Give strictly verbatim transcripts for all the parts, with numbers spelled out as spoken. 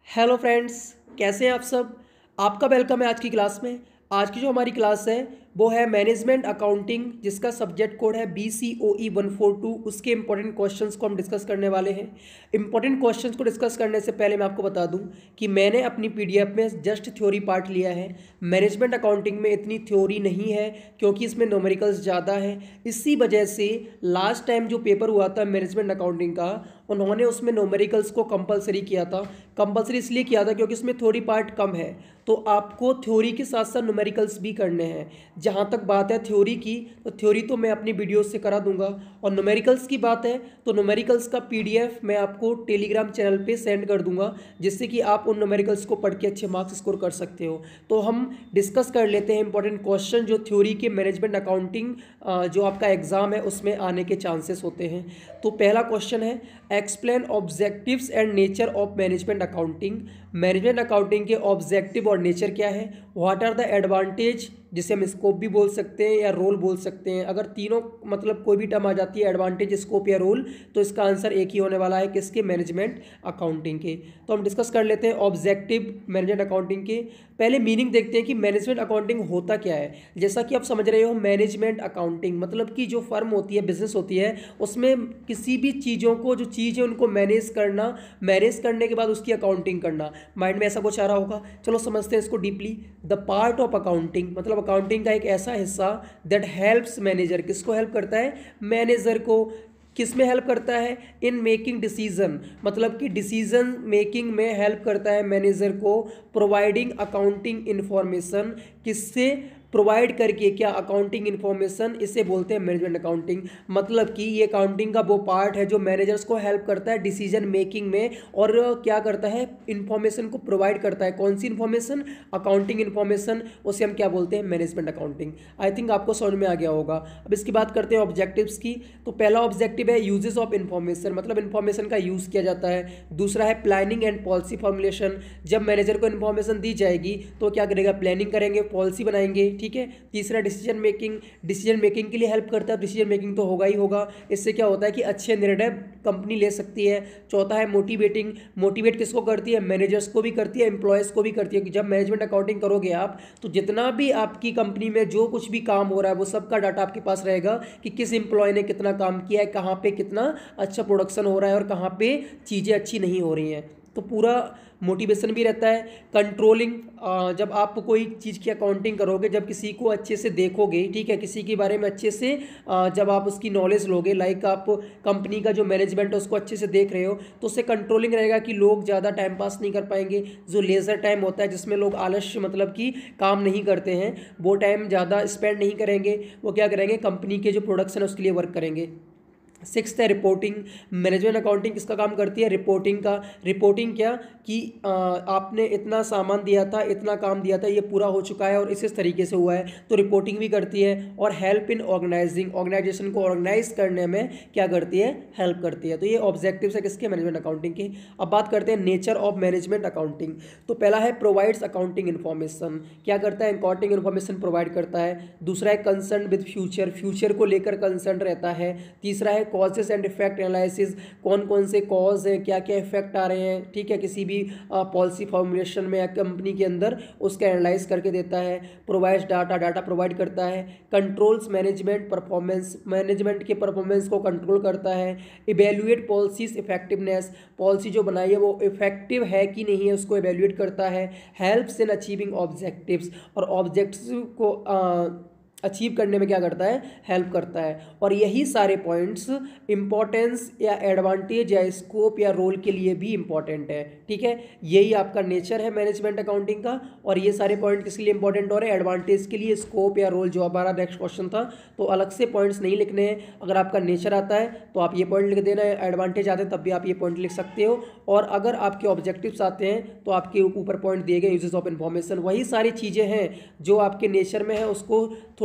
Hello friends, कैसे हैं आप सब। आपका वेलकम है आज की क्लास में। आज की जो हमारी क्लास है वो है मैनेजमेंट अकाउंटिंग, जिसका सब्जेक्ट कोड है B C O E one four two. उसके इंपॉर्टेंट क्वेश्चंस को हम डिस्कस करने वाले हैं। इंपॉर्टेंट क्वेश्चंस को डिस्कस करने से पहले मैं आपको बता दूं कि मैंने अपनी पीडीएफ में जस्ट थ्योरी पार्ट लिया है। मैनेजमेंट अकाउंटिंग में इतनी थ्योरी नहीं है क्योंकि इसमें न्यूमेरिकल्स ज़्यादा है। इसी वजह से लास्ट टाइम जो पेपर हुआ था मैनेजमेंट अकाउंटिंग का, उन्होंने उसमें न्यूमेरिकल्स को कंपलसरी किया था। कंपलसरी इसलिए किया था क्योंकि इसमें थ्योरी पार्ट कम है, तो आपको थ्योरी के साथ साथ न्यूमेरिकल्स भी करने हैं। जहाँ तक बात है थ्योरी की, तो थ्योरी तो मैं अपनी वीडियो से करा दूंगा, और न्यूमेरिकल्स की बात है तो न्यूमेरिकल्स का पीडीएफ मैं आपको टेलीग्राम चैनल पे सेंड कर दूंगा, जिससे कि आप उन न्यूमेरिकल्स को पढ़ के अच्छे मार्क्स स्कोर कर सकते हो। तो हम डिस्कस कर लेते हैं इंपॉर्टेंट क्वेश्चन जो थ्योरी के मैनेजमेंट अकाउंटिंग जो आपका एग्जाम है उसमें आने के चांसेस होते हैं। तो पहला क्वेश्चन है, explain objectives and nature of management accounting. Management accounting के ऑब्जेक्टिव और नेचर क्या है। व्हाट आर द एडवांटेज, जिसे हम स्कोप भी बोल सकते हैं या रोल बोल सकते हैं। अगर तीनों मतलब कोई भी टर्म आ जाती है, एडवांटेज, स्कोप या रोल, तो इसका आंसर एक ही होने वाला है, किसके, मैनेजमेंट अकाउंटिंग के। तो हम डिस्कस कर लेते हैं ऑब्जेक्टिव मैनेजमेंट अकाउंटिंग के। पहले मीनिंग देखते हैं कि मैनेजमेंट अकाउंटिंग होता क्या है। जैसा कि आप समझ रहे हो, मैनेजमेंट अकाउंटिंग मतलब कि जो फर्म होती है, बिजनेस होती है, उसमें किसी भी चीज़ों को, जो चीज़ है उनको मैनेज करना, मैनेज करने के बाद उसकी अकाउंटिंग करना। माइंड में ऐसा कुछ आ रहा होगा, चलो समझते हैं इसको deeply. The part of accounting मतलब अकाउंटिंग का एक ऐसा हिस्सा दैट हेल्प्स मैनेजर, किसको हेल्प करता है, मैनेजर को। किस में हेल्प करता है, इन मेकिंग डिसीजन मतलब कि डिसीजन मेकिंग में हेल्प करता है मैनेजर को। प्रोवाइडिंग अकाउंटिंग इंफॉर्मेशन, किससे, प्रोवाइड करके, क्या, अकाउंटिंग इन्फॉर्मेशन, इसे बोलते हैं मैनेजमेंट अकाउंटिंग। मतलब कि ये अकाउंटिंग का वो पार्ट है जो मैनेजर्स को हेल्प करता है डिसीजन मेकिंग में, और क्या करता है, इन्फॉर्मेशन को प्रोवाइड करता है। कौन सी इन्फॉर्मेशन, अकाउंटिंग इन्फॉर्मेशन, उसे हम क्या बोलते हैं, मैनेजमेंट अकाउंटिंग। आई थिंक आपको समझ में आ गया होगा। अब इसकी बात करते हैं ऑब्जेक्टिव्स की। तो पहला ऑब्जेक्टिव है यूजेस ऑफ इन्फॉर्मेशन, मतलब इन्फॉर्मेशन का यूज़ किया जाता है। दूसरा है प्लानिंग एंड पॉलिसी फॉर्मुलेशन, जब मैनेजर को इन्फॉर्मेशन दी जाएगी तो क्या करेगा, प्लानिंग करेंगे, पॉलिसी बनाएंगे, ठीक है। तीसरा डिसीजन मेकिंग, डिसीजन मेकिंग के लिए हेल्प करता है। डिसीजन मेकिंग तो होगा ही होगा, इससे क्या होता है कि अच्छे निर्णय कंपनी ले सकती है। चौथा है मोटिवेटिंग, मोटिवेट किसको करती है, मैनेजर्स को भी करती है, एम्प्लॉयज़ को भी करती है। कि जब मैनेजमेंट अकाउंटिंग करोगे आप, तो जितना भी आपकी कंपनी में जो कुछ भी काम हो रहा है वो सबका डाटा आपके पास रहेगा कि किस एम्प्लॉय ने कितना काम किया है, कहाँ पे कितना अच्छा प्रोडक्शन हो रहा है और कहाँ पे चीज़ें अच्छी नहीं हो रही हैं। तो पूरा मोटिवेशन भी रहता है। कंट्रोलिंग, जब आप कोई चीज़ की अकाउंटिंग करोगे, जब किसी को अच्छे से देखोगे, ठीक है, किसी के बारे में अच्छे से जब आप उसकी नॉलेज लोगे, लाइक आप कंपनी का जो मैनेजमेंट है उसको अच्छे से देख रहे हो, तो उससे कंट्रोलिंग रहेगा कि लोग ज़्यादा टाइम पास नहीं कर पाएंगे। जो लेज़र टाइम होता है जिसमें लोग आलस्य मतलब कि काम नहीं करते हैं, वो टाइम ज़्यादा स्पेंड नहीं करेंगे, वो क्या करेंगे, कंपनी के जो प्रोडक्शन है उसके लिए वर्क करेंगे। सिक्स्थ है रिपोर्टिंग। मैनेजमेंट अकाउंटिंग किसका काम करती है, रिपोर्टिंग का। रिपोर्टिंग क्या कि आ, आपने इतना सामान दिया था, इतना काम दिया था, ये पूरा हो चुका है और इस तरीके से हुआ है, तो रिपोर्टिंग भी करती है। और हेल्प इन ऑर्गेनाइजिंग, ऑर्गेनाइजेशन को ऑर्गेनाइज करने में क्या करती है, हेल्प करती है। तो ये ऑब्जेक्टिव्स है किसके, मैनेजमेंट अकाउंटिंग के। अब बात करते हैं नेचर ऑफ मैनेजमेंट अकाउंटिंग। तो पहला है प्रोवाइड्स अकाउंटिंग इन्फॉर्मेशन, क्या करता है, अकाउंटिंग इन्फॉर्मेशन प्रोवाइड करता है। दूसरा है कंसर्न विद फ्यूचर, फ्यूचर को लेकर कंसर्न रहता है। तीसरा है कॉजेस एंड इफेक्ट एनालिसिस, कौन कौन से कॉज हैं, क्या क्या इफेक्ट आ रहे हैं, ठीक है, किसी भी पॉलिसी फॉर्मुलेशन में या कंपनी के अंदर, उसका एनालाइज करके देता है। प्रोवाइड्स डाटा, डाटा प्रोवाइड करता है। कंट्रोल्स मैनेजमेंट परफॉर्मेंस, मैनेजमेंट के परफॉर्मेंस को कंट्रोल करता है। इवेल्युएट पॉलिसीज इफेक्टिवनेस, पॉलिसी जो बनाई है वो इफेक्टिव है कि नहीं है उसको इवेल्युएट करता है। हेल्प्स इन अचीविंग ऑब्जेक्टिव्स, और ऑब्जेक्टिव को आ, अचीव करने में क्या करता है, हेल्प करता है। और यही सारे पॉइंट्स इंपॉर्टेंस या एडवांटेज या स्कोप या रोल के लिए भी इंपॉर्टेंट है, ठीक है। यही आपका नेचर है मैनेजमेंट अकाउंटिंग का, और ये सारे पॉइंट किसके लिए इंपॉर्टेंट हो रहे हैं, एडवांटेज के लिए, स्कोप या रोल जो हमारा नेक्स्ट क्वेश्चन था। तो अलग से पॉइंट्स नहीं लिखने हैं। अगर आपका नेचर आता है तो आप ये पॉइंट लिख देना है, एडवांटेज आते हैं तब भी आप ये पॉइंट लिख सकते हो। और अगर आपके ऑब्जेक्टिव्स आते हैं तो आपके ऊपर पॉइंट दिए गए यूजेस ऑफ इन्फॉर्मेशन, वही सारी चीज़ें हैं जो आपके नेचर में है, उसको थोड़ा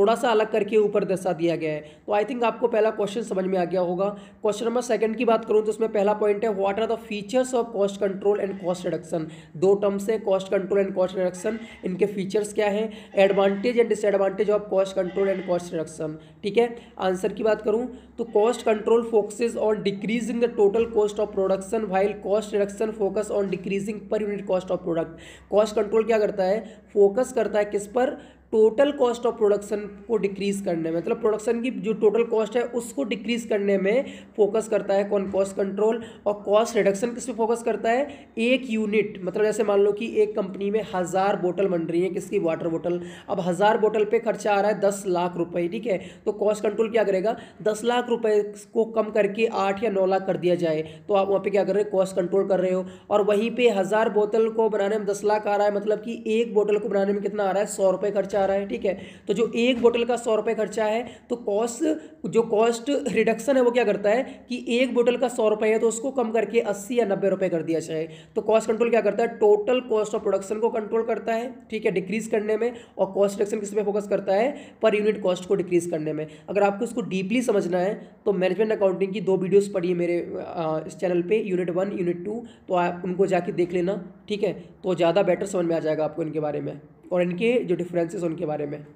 थोड़ा सा अलग करके ऊपर दर्शा दिया गया है। तो आई थिंक आपको पहला क्वेश्चन समझ में आ गया होगा। क्वेश्चन नंबर सेकंड की बात करूं तो उसमें पहला पॉइंट है what are the features of cost control and cost reduction. दो टर्म्स है cost control and cost reduction, इनके फीचर्स क्या है, advantage and disadvantage of cost control and cost reduction. ठीक है, आंसर की बात करूं तो cost control focuses on decreasing the total cost of production while cost reduction focus on decreasing per unit cost of product. Cost control क्या करता है, focus करता है किस पर, टोटल कॉस्ट ऑफ प्रोडक्शन को डिक्रीज करने में, मतलब प्रोडक्शन की जो टोटल कॉस्ट है उसको डिक्रीज करने में फोकस करता है कौन, कॉस्ट कंट्रोल। और कॉस्ट रिडक्शन किस पे फोकस करता है, एक यूनिट, मतलब जैसे मान लो कि एक कंपनी में हज़ार बोतल बन रही है किसकी, वाटर बोतल। अब हज़ार बोतल पे खर्चा आ रहा है दस लाख रुपए, ठीक है, तो कॉस्ट कंट्रोल क्या करेगा, दस लाख रुपए को कम करके आठ या नौ लाख कर दिया जाए, तो आप वहाँ पे क्या कर रहे हो, कॉस्ट कंट्रोल कर रहे हो। और वहीं पे हज़ार बोतल को बनाने में दस लाख आ रहा है, मतलब कि एक बोतल को बनाने में कितना आ रहा है, सौ रुपये खर्चा आ रहा है। ठीक है, तो जो एक बोतल का सौ रुपये खर्चा है, तो कॉस्ट जो कॉस्ट रिडक्शन है वो क्या करता है कि एक बोतल का सौ रुपये है तो उसको कम करके अस्सी या नब्बे रुपये कर दिया जाए। तो कॉस्ट कंट्रोल क्या करता है, टोटल कॉस्ट ऑफ प्रोडक्शन को कंट्रोल करता है, ठीक है, डिक्रीज करने में। और कॉस्ट रिडक्शन किस पे फोकस करता है, पर यूनिट कॉस्ट को डिक्रीज करने में। अगर आपको इसको डीपली समझना है तो मैनेजमेंट अकाउंटिंग की दो वीडियोस पढ़िए मेरे इस चैनल पे, यूनिट वन यूनिट टू, तो आप उनको जाके देख लेना, ठीक है, तो ज़्यादा बेटर समझ में आ जाएगा आपको इनके बारे में और इनके जो डिफरेंसेस उनके बारे में।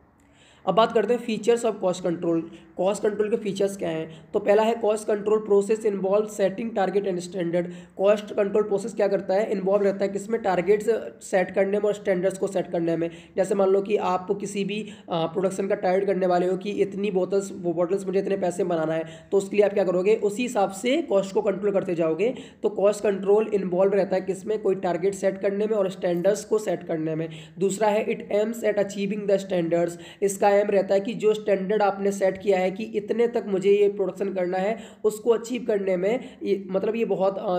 अब बात करते हैं features of cost control. Cost control के फीचर्स क्या हैं, तो पहला है cost control process involve setting target and standard. Cost control process क्या करता है, इन्वॉल्व रहता है किसमें, टारगेट्स सेट करने में और स्टैंडर्ड्स को सेट करने में। जैसे मान लो कि आप किसी भी प्रोडक्शन का टारगेट करने वाले हो कि इतनी बोतल्स वो बॉटल्स मुझे इतने पैसे बनाना है, तो उसके लिए आप क्या करोगे, उसी हिसाब से कॉस्ट को कंट्रोल करते जाओगे। तो कॉस्ट कंट्रोल इन्वॉल्व रहता है किसमें, कोई टारगेट सेट करने में और स्टैंडर्ड्स को सेट करने में। दूसरा है it aims at achieving the standards. इसका एम रहता है कि जो स्टैंडर्ड आपने सेट किया है कि इतने तक मुझे ये प्रोडक्शन करना है, उसको अचीव करने में ये, मतलब ये बहुत आ,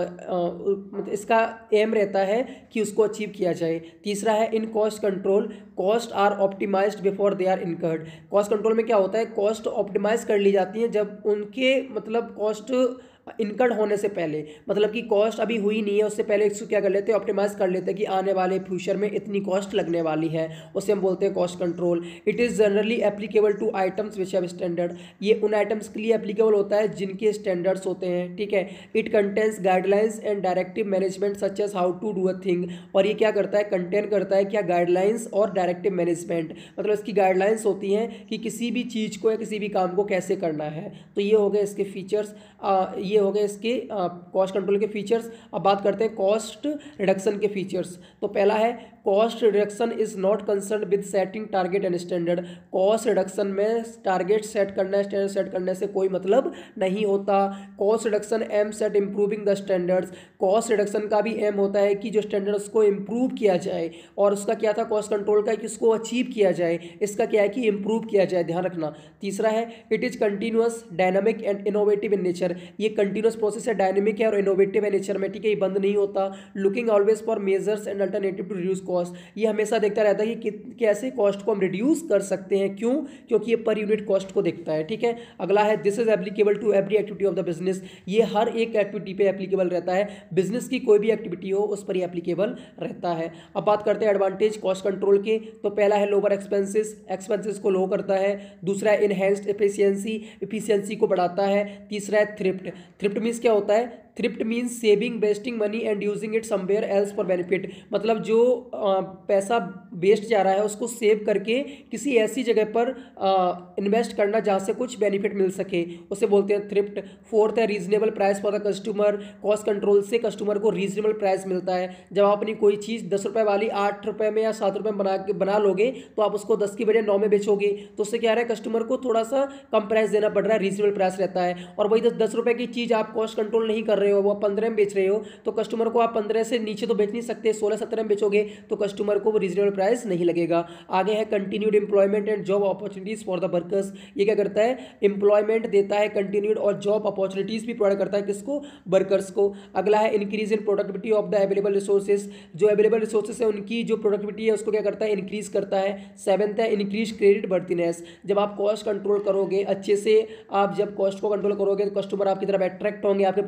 आ, इसका एम रहता है कि उसको अचीव किया जाए। तीसरा है in cost control cost are optimised before they are incurred. Cost control में क्या होता है, कॉस्ट ऑप्टिमाइज कर ली जाती है जब उनके मतलब कॉस्ट इनकर्ड होने से पहले, मतलब कि कॉस्ट अभी हुई नहीं है उससे पहले इसको क्या कर लेते हैं, ऑप्टिमाइज कर लेते हैं कि आने वाले फ्यूचर में इतनी कॉस्ट लगने वाली है, उसे हम बोलते हैं cost control. It is generally applicable to items which have standard. ये उन आइटम्स के लिए एप्लीकेबल होता है जिनके स्टैंडर्ड्स होते हैं, ठीक है। It contains guidelines and directive management such as how to do a thing. और ये क्या करता है, कंटेन करता है क्या, गाइडलाइंस और डायरेक्टिव मैनेजमेंट, मतलब इसकी गाइडलाइंस होती हैं कि किसी भी चीज़ को या किसी भी काम को कैसे करना है। तो ये हो गए इसके फीचर्स, ये हो गए इसके कॉस्ट कंट्रोल के फीचर्स। अब बात करते हैं कॉस्ट रिडक्शन के फीचर्स। तो पहला है cost reduction is not concern with setting target and standard. Cost reduction में टारगेट सेट करना, स्टैंडर्ड सेट करने से कोई मतलब नहीं होता। Cost reduction aims at improving the standards. Cost reduction का भी एम होता है कि जो स्टैंडर्ड्स को इम्प्रूव किया जाए, और उसका क्या था कॉस्ट कंट्रोल का, कि इसको अचीव किया जाए, इसका क्या है कि इम्प्रूव किया जाए, ध्यान रखना। तीसरा है it is continuous dynamic and innovative in nature. ये कंटिन्यूस प्रोसेस है, डायनेमिक है और इनोवेटिव है नेचर में, ठीक है, ये बंद नहीं होता। Looking always for measures and alternative to reduce cost. ये हमेशा देखता रहता है कि कैसे कॉस्ट को हम रिड्यूस कर सकते हैं, क्यों, क्योंकि ये पर यूनिट कॉस्ट को देखता है, ठीक है। अगला है this is applicable to every activity of the business. ये हर एक एक्टिविटी पे एप्लीकेबल रहता है, बिजनेस की कोई भी एक्टिविटी हो उस पर ये एप्लीकेबल रहता है। अब बात करते हैं एडवांटेज कॉस्ट कंट्रोल के। तो पहला है लोअर एक्सपेंसेस, एक्सपेंसेस को लो करता है। दूसरा है इनहेंस्ड एफिशिएंसी, एफिशिएंसी को बढ़ाता है। तीसरा है थ्रिफ्ट। थ्रिफ्ट मीन्स क्या होता है, thrift means saving wasting money and using it somewhere else for benefit. मतलब जो आ, पैसा वेस्ट जा रहा है उसको सेव करके किसी ऐसी जगह पर इन्वेस्ट करना जहाँ से कुछ बेनिफिट मिल सके, उसे बोलते हैं थ्रिफ्ट। फोर्थ है reasonable price for the customer. Cost control से कस्टमर को रीजनेबल प्राइस मिलता है। जब आप अपनी कोई चीज़ दस रुपये वाली आठ रुपये में या सात रुपये में बना के बना लोगे, तो आप उसको दस की बजाय नौ में बेचोगे, तो उससे क्या रहा है, कस्टमर को थोड़ा सा कम प्राइस देना पड़ रहा है, रीजनेबल प्राइस रहता है। और वही दस दस रुपये की चीज़ आप कॉस्ट कंट्रोल नहीं कर रहे हो, वो आप पंद्रह में बेच रहे हो, तो कस्टमर को आप पंद्रह से नीचे तो बेच नहीं सकते, सोलह सत्रह में बेचोगे तो कस्टमर को वो रीजनेबल प्राइस नहीं लगेगा। आगे है continued employment and job opportunities for the workers. ये क्या करता है, एम्प्लॉयमेंट देता है कंटिन्यूड, और जॉब अपॉर्चुनिटीज भी प्रोवाइड करता है, किसको, वर्कर्स को। अगला है increase in productivity of the available resources. जो अवेलेबल रिसोर्सेज है उनकी जो प्रोडक्टिविटी है उसको क्या करता है, इंक्रीज करता है। सेवंथ है इंक्रीज क्रेडिट बर्थिनेस। जब आप कॉस्ट कंट्रोल करोगे अच्छे से, आप जब कॉस्ट को कंट्रोल करोगे तो कस्टमर आपकी तरफ अट्रैक्ट होंगे, आपके प्रोडक्ट की तरफ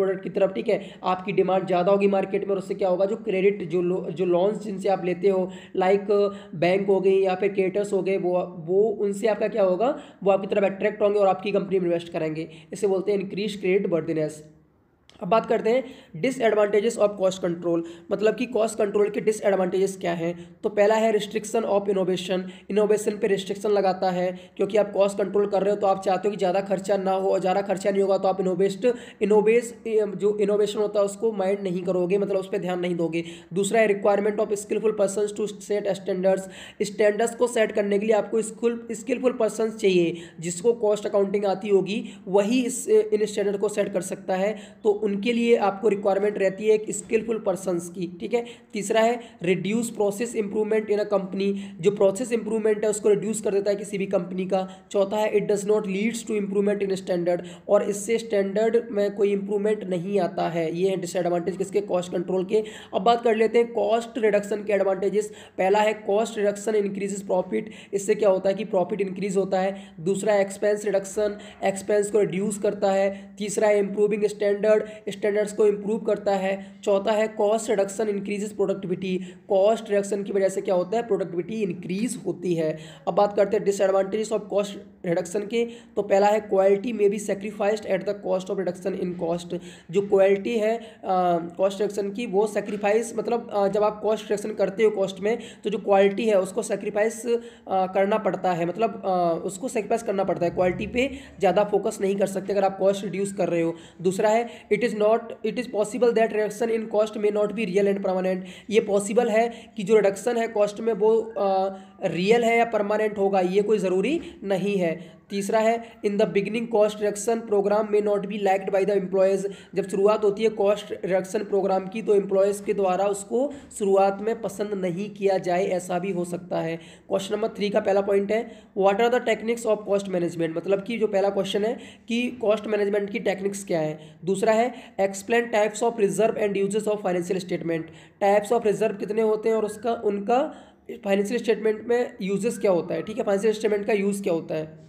तरफ, ठीक है, आपकी डिमांड ज़्यादा होगी मार्केट में और उससे क्या होगा, जो क्रेडिट जो लो, जो लोन्स जिनसे आप लेते हो लाइक बैंक हो गई या फिर क्रेडिटर्स हो गए, वो वो उनसे आपका क्या होगा, वो आपकी तरफ अट्रैक्ट होंगे और आपकी कंपनी में इन्वेस्ट करेंगे। इसे बोलते हैं इंक्रीज क्रेडिट वर्दिनेस। अब बात करते हैं डिसएडवांटेजेस ऑफ कॉस्ट कंट्रोल, मतलब कि कॉस्ट कंट्रोल के डिसएडवांटेजेस क्या हैं। तो पहला है रिस्ट्रिक्शन ऑफ इनोवेशन, इनोवेशन पे रिस्ट्रिक्शन लगाता है, क्योंकि आप कॉस्ट कंट्रोल कर रहे हो तो आप चाहते हो कि ज़्यादा खर्चा ना हो, और ज़्यादा खर्चा नहीं होगा तो आप इनोवेस्ट इनोवेस जो इनोवेशन होता है उसको माइंड नहीं करोगे, मतलब उस पर ध्यान नहीं दोगे। दूसरा है requirement of skilful person to set standards, standards को सेट करने के लिए आपको स्किल स्किलफुल पर्सन चाहिए, जिसको कॉस्ट अकाउंटिंग आती होगी वही इस इन स्टैंडर्ड को सेट कर सकता है, तो उनके लिए आपको रिक्वायरमेंट रहती है एक स्किलफुल पर्संस की, ठीक है। तीसरा है reduce process improvement in a company, जो प्रोसेस इंप्रूवमेंट है उसको रिड्यूस कर देता है किसी भी कंपनी का। चौथा है it does not leads to improvement in standard, और इससे स्टैंडर्ड में कोई इंप्रूवमेंट नहीं आता है। ये है डिसएडवांटेज किसके, कॉस्ट कंट्रोल के। अब बात कर लेते हैं कॉस्ट रिडक्शन के एडवांटेजेस। पहला है कॉस्ट रिडक्शन इंक्रीजेस प्रॉफिट, इससे क्या होता है कि प्रॉफिट इंक्रीज होता है। दूसरा है एक्सपेंस रिडक्शन, एक्सपेंस को रिड्यूस करता है। तीसरा है इंप्रूविंग स्टैंडर्ड, स्टैंडर्ड्स को इंप्रूव करता है। चौथा है cost reduction increases productivity, cost reduction की वजह से क्या होता है, प्रोडक्टिविटी इंक्रीज होती है। अब बात करते हैं डिसएडवांटेजेस ऑफ कॉस्ट रिडक्शन के। तो पहला है quality may be sacrificed at the cost of reduction in cost, जो क्वालिटी है कॉस्ट रिडक्शन की वो सेक्रीफाइस, मतलब आ, जब आप कॉस्ट रिडक्शन करते हो कॉस्ट में तो जो क्वालिटी है उसको सेक्रीफाइस करना पड़ता है, मतलब आ, उसको सेक्रीफाइस करना पड़ता है, क्वालिटी पे ज़्यादा फोकस नहीं कर सकते अगर आप कॉस्ट रिड्यूस कर रहे हो। दूसरा है it is not it is possible that reduction in cost may not be real and permanent, ये पॉसिबल है कि जो रिडक्शन है कॉस्ट में वो रियल है या परमानेंट होगा, ये कोई ज़रूरी नहीं है। तीसरा है in the beginning cost reduction programme may not be liked by the employees, जब शुरुआत होती है कॉस्ट रिडक्शन प्रोग्राम की तो एम्प्लॉयज़ के द्वारा उसको शुरुआत में पसंद नहीं किया जाए, ऐसा भी हो सकता है। क्वेश्चन नंबर थ्री का पहला पॉइंट है what are the techniques of cost management, मतलब कि जो पहला क्वेश्चन है कि कॉस्ट मैनेजमेंट की टेक्निक्स क्या है। दूसरा है explain types of reserve and uses of financial statement, types of reserve कितने होते हैं और उसका उनका फाइनेंशियल स्टेटमेंट में यूजेस क्या होता है, ठीक है, फाइनेंशियल स्टेटमेंट का यूज़ क्या होता है।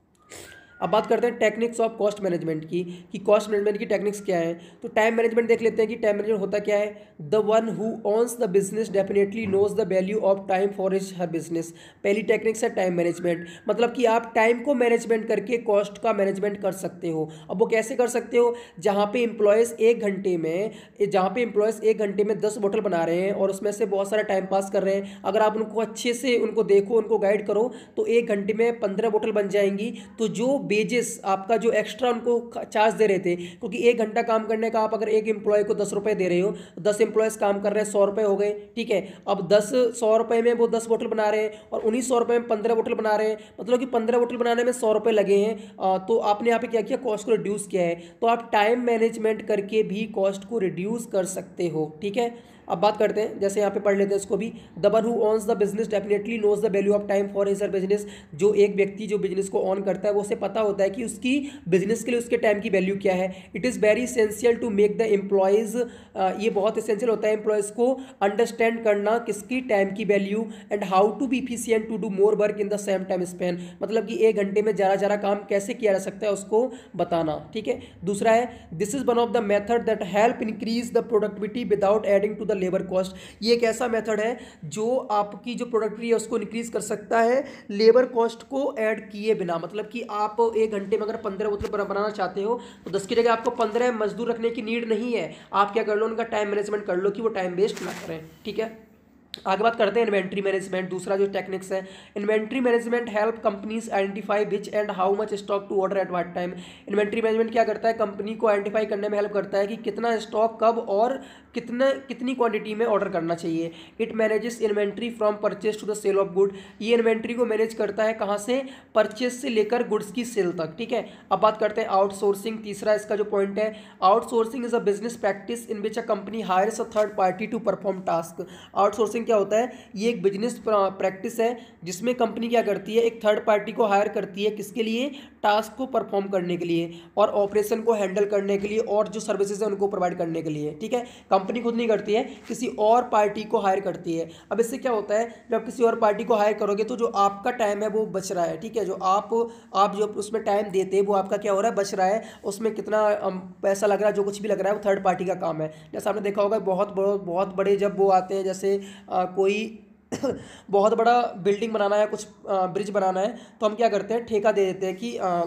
अब बात करते हैं टेक्निक्स ऑफ कॉस्ट मैनेजमेंट की, कि कॉस्ट मैनेजमेंट की टेक्निक्स क्या है। तो टाइम मैनेजमेंट देख लेते हैं कि टाइम मैनेजमेंट होता क्या है। The one who owns the business definitely knows the value of time for his her business, पहली टेक्निक्स है टाइम मैनेजमेंट, मतलब कि आप टाइम को मैनेजमेंट करके कॉस्ट का मैनेजमेंट कर सकते हो। अब वो कैसे कर सकते हो, जहाँ पे एम्प्लॉयज़ एक घंटे में जहाँ पे एम्प्लॉयज़ एक घंटे में दस बोतल बना रहे हैं और उसमें से बहुत सारा टाइम पास कर रहे हैं, अगर आप उनको अच्छे से उनको देखो, उनको गाइड करो तो एक घंटे में पंद्रह बोतल बन जाएंगी। तो जो बेजेस आपका जो एक्स्ट्रा उनको चार्ज दे रहे थे, क्योंकि एक घंटा काम करने का आप अगर एक एम्प्लॉय को दस रुपये दे रहे हो, दस एम्प्लॉयज़ काम कर रहे हैं, सौ रुपये हो गए, ठीक है। अब दस सौ रुपये में वो दस बोतल बना रहे हैं और उन्नीस सौ रुपये में पंद्रह बोतल बना रहे हैं, मतलब कि पंद्रह बोतल बनाने में सौ रुपये लगे हैं। तो आपने यहाँ पे क्या किया, कॉस्ट को रिड्यूस किया है। तो आप टाइम मैनेजमेंट करके भी कॉस्ट को रिड्यूस कर सकते हो, ठीक है। अब बात करते हैं, जैसे यहाँ पे पढ़ लेते हैं इसको भी। The one who owns the business definitely knows the value of time for his her business, जो एक व्यक्ति जो बिजनेस को ऑन करता है वो उसे पता होता है कि उसकी बिजनेस के लिए उसके टाइम की वैल्यू क्या है। It is very essential to make the employees, ये बहुत एसेंशियल होता है एम्प्लॉयज़ को अंडरस्टैंड करना किसकी टाइम की value, and how to be efficient to do more work in the same time span, मतलब कि एक घंटे में ज़्यादा ज़्यादा काम कैसे किया जा सकता है उसको बताना, ठीक है। दूसरा है this is one of the method that help increase the productivity without adding to the labour cost, ये एक ऐसा मेथड है जो आपकी जो प्रोडक्टिविटी है उसको इंक्रीज कर सकता है लेबर कॉस्ट को ऐड किए बिना, मतलब कि आप एक घंटे में अगर पंद्रह बोतल बनाना चाहते हो तो दस की जगह आपको पंद्रह मजदूर रखने की नीड नहीं है, आप क्या कर लो, उनका टाइम मैनेजमेंट कर लो कि वो टाइम वेस्ट ना करें, ठीक है। आगे बात करते हैं इन्वेंट्री मैनेजमेंट, दूसरा जो टेक्निक्स है। Inventory management help companies identify which and how much stock to order at what time. Inventory management क्या करता है, कंपनी को आइडेंटिफाई करने में हेल्प करता है कि कितना स्टॉक कब और कितना कितनी क्वांटिटी में ऑर्डर करना चाहिए। It manages inventory from purchase to the sale of good, ये इन्वेंट्री को मैनेज करता है कहाँ से, परचेज से लेकर गुड्स की सेल तक, ठीक है। अब बात करते हैं आउटसोर्सिंग, तीसरा इसका जो पॉइंट है। Outsourcing is a business practice in which a company hires a third party to perform task. Outsourcing क्या होता है, ये एक बिजनेस प्रैक्टिस है जिसमें कंपनी क्या करती है, एक थर्ड पार्टी को हायर करती है, किसके लिए, टास्क को परफॉर्म करने के लिए और ऑपरेशन को हैंडल करने के लिए और जो सर्विसेज है उनको प्रोवाइड करने के लिए। ठीक है, कंपनी खुद नहीं करती है, किसी और पार्टी को हायर करती है। अब इससे क्या होता है, जब किसी और पार्टी को हायर करोगे तो जो आपका टाइम है वो बच रहा है। ठीक है, जो आप आप जो उसमें टाइम देते हैं वो आपका क्या हो रहा है, बच रहा है, उसमें कितना पैसा लग रहा है, जो कुछ भी लग रहा है वो थर्ड पार्टी का काम है। जैसे आपने देखा होगा बहुत बड़े बहुत बड़े जब वो आते हैं, जैसे आ, कोई बहुत बड़ा बिल्डिंग बनाना है, कुछ ब्रिज बनाना है, तो हम क्या करते हैं, ठेका दे देते हैं कि आ,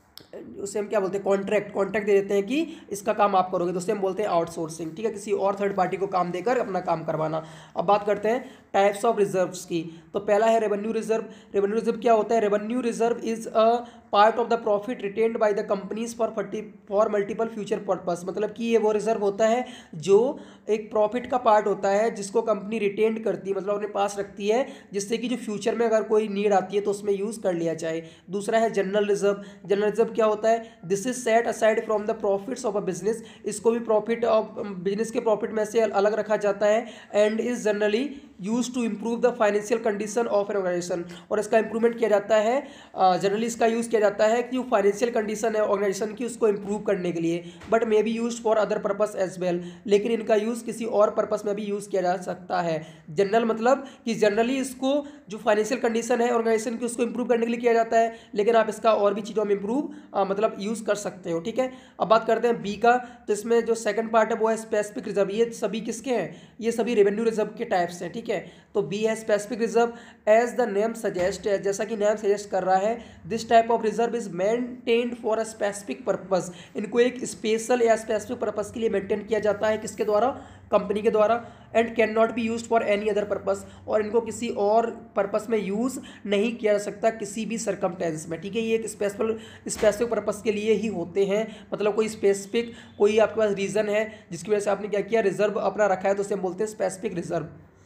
उसे हम क्या बोलते हैं, कॉन्ट्रैक्ट कॉन्ट्रैक्ट दे देते हैं कि इसका काम आप करोगे, तो उसे हम बोलते हैं आउटसोर्सिंग। ठीक है, किसी और थर्ड पार्टी को काम देकर अपना काम करवाना। अब बात करते हैं टाइप्स ऑफ रिजर्व्स की। तो पहला है रेवेन्यू रिजर्व। रेवेन्यू रिजर्व क्या होता है, revenue reserve is a part of the profit retained by the companies for for multiple future purpose. मतलब कि ये वो रिजर्व होता है जो एक प्रॉफिट का पार्ट होता है जिसको कंपनी रिटेंड करती है, मतलब अपने पास रखती है, जिससे कि जो फ्यूचर में अगर कोई नीड आती है तो उसमें यूज़ कर लिया जाए। दूसरा है जनरल रिजर्व। जनरल रिजर्व क्या होता है, this is set aside from the profits of a business. इसको भी प्रॉफिट ऑफ बिजनेस के प्रॉफिट में से अलग रखा जाता है and is generally use to improve the financial condition of an organisation. और इसका इंप्रूवमेंट किया जाता है, जनरली uh, इसका यूज़ किया जाता है कि जो फाइनेंशियल कंडीशन है ऑर्गेनाइजेशन की उसको इंप्रूव करने के लिए, but may be use for other purpose as well. लेकिन इनका यूज़ किसी और पर्पस में भी यूज़ किया जा सकता है। जनरल मतलब कि जनरली इसको जो फाइनेंशियल कंडीशन है ऑर्गेनाइजेशन की उसको इंप्रूव करने के लिए किया जाता है, लेकिन आप इसका और भी चीज़ों में इंप्रूव मतलब यूज़ कर सकते हो। ठीक है, अब बात करते हैं बी का। तो इसमें जो सेकंड पार्ट है वो है स्पेसिफिक रिजर्व। ये सभी किसके हैं, ये सभी रेवेन्यू रिजर्व के टाइप्स हैं। ठीक है, तो बी है specific reserve. As the name suggest, जैसा कि नेम सजेस्ट कर रहा है, this type of reserve is maintained for a specific purpose. इनको एक स्पेशल या स्पेसिफिक पर्पस के लिए मेंटेन किया जाता है, किसके द्वारा, कंपनी के द्वारा। And can not be used for any other purpose, और इनको किसी और पर्पस में यूज़ नहीं किया जा सकता किसी भी सरकमटेंस में। ठीक है, ये एक स्पेशल स्पेसिफिक पर्पस के लिए ही होते हैं, मतलब कोई स्पेसिफिक कोई आपके पास रीज़न है जिसकी वजह से आपने क्या किया, रिजर्व अपना रखा है, तो उसे हम बोलते हैं स्पेसिफिक रिजर्व।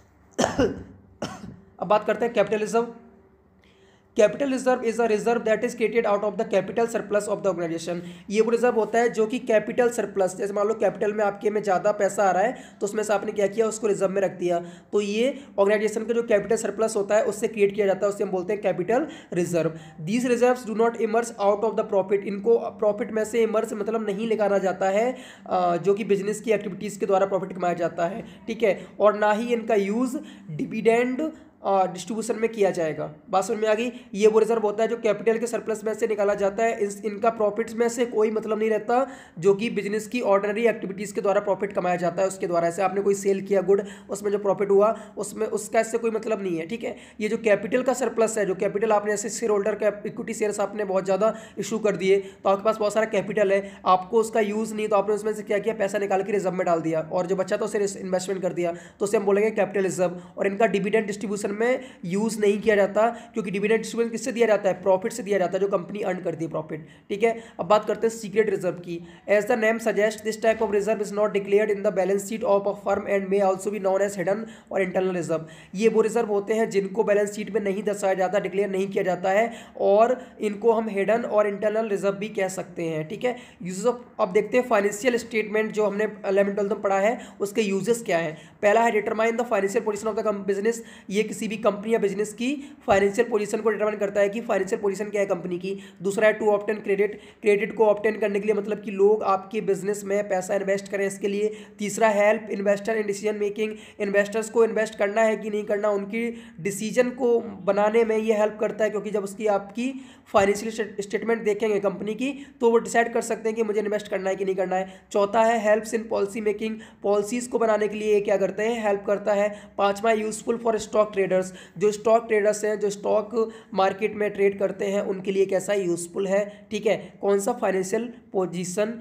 अब बात करते हैं capital reserve. Capital reserve is a reserve that is created out of the capital surplus of the organisation. ये वो रिजर्व होता है जो कि कैपिटल सरप्लस, जैसे मान लो कैपिटल में आपके में ज़्यादा पैसा आ रहा है तो उसमें से आपने क्या किया, उसको रिजर्व में रख दिया, तो ये ऑर्गेनाइजेशन का जो कैपिटल सरप्लस होता है उससे क्रिएट किया जाता है, उससे हम बोलते हैं capital reserve. These reserves do not emerge out of the profit. इनको प्रॉफिट में से इमर्स मतलब नहीं निकाला जाता है जो कि बिजनेस की एक्टिविटीज़ के द्वारा प्रॉफिट कमाया जाता है। ठीक है, और ना ही इनका यूज़ डिविडेंड डिस्ट्रीब्यूशन में किया जाएगा। बात समझ में आ गई। ये वो रिजर्व होता है जो कैपिटल के सरप्लस में से निकाला जाता है, इस इनका प्रॉफिट्स में से कोई मतलब नहीं रहता, जो कि बिजनेस की ऑर्डिनरी एक्टिविटीज़ के द्वारा प्रॉफिट कमाया जाता है उसके द्वारा। ऐसे आपने कोई सेल किया गुड, उसमें जो प्रॉफिट हुआ उसमें उसका इससे कोई मतलब नहीं है। ठीक है, ये जो कैपिटल का सरप्लस है, जो कैपिटल आपने ऐसे शेयर होल्डर का इक्विटी शेयर्स आपने बहुत ज़्यादा इशू कर दिए, तो आपके पास बहुत सारा कैपिटल है, आपको उसका यूज़ नहीं, तो आपने उसमें से क्या किया, पैसा निकाल के रिजर्व में डाल दिया, और जो बचा तो उसे इन्वेस्टमेंट कर दिया, तो उसे हम बोलेंगे कैपिटल रिजर्व। और इनका डिविडेंड डिस्ट्रीब्यूशन में यूज नहीं किया जाता, क्योंकि डिविडेंड डिस्ट्रीब्यूशन किससे दिया जाता है, प्रॉफिट से दिया जाता है, जो कंपनी अर्न करती है प्रॉफिट। ठीक है, अब बात करते हैं सीक्रेट रिजर्व की। As the name suggest, this type of reserve is not declared in the balance sheet of a firm and may also be known as hidden or internal reserve. ये वो reserve होते हैं जिनको balance sheet में नहीं दर्शाया जाता, declare नहीं किया जाता है, और इनको हम हिडन और इंटरनल रिजर्व भी कह सकते हैं। ठीक है, यूजेस ऑफ, अब देखते हैं फाइनेंशियल स्टेटमेंट जो हमने इलेवन ट्वेल्थ में पढ़ा है उसके यूजेस क्या है। पहला है determine the financial position of the business. ये किसी भी कंपनी या बिजनेस की फाइनेंशियल पोजीशन को डिटरमाइन करता है कि फाइनेंशियल पोजीशन क्या है कंपनी की। दूसरा है टू ऑब्टेन क्रेडिट, क्रेडिट को ऑब्टेन करने के लिए, मतलब कि लोग आपके बिजनेस में पैसा इन्वेस्ट करें इसके लिए। तीसरा help investor in decision making, investors को इन्वेस्ट करना है कि नहीं करना, उनकी डिसीजन को बनाने में ये हेल्प करता है, क्योंकि जब उसकी आपकी फाइनेंशियल स्टेटमेंट देखेंगे कंपनी की तो वो डिसाइड कर सकते हैं कि मुझे इन्वेस्ट करना है कि नहीं करना है। चौथा है helps in policy making, policies को बनाने के लिए क्या करते हैं, हेल्प करता है। पांचवा यूजफुल फॉर स्टॉक ट्रेडर्स, जो स्टॉक ट्रेडर्स हैं, जो स्टॉक मार्केट में ट्रेड करते हैं, उनके लिए कैसा यूजफुल है। ठीक है, कौन सा फाइनेंशियल पोजीशन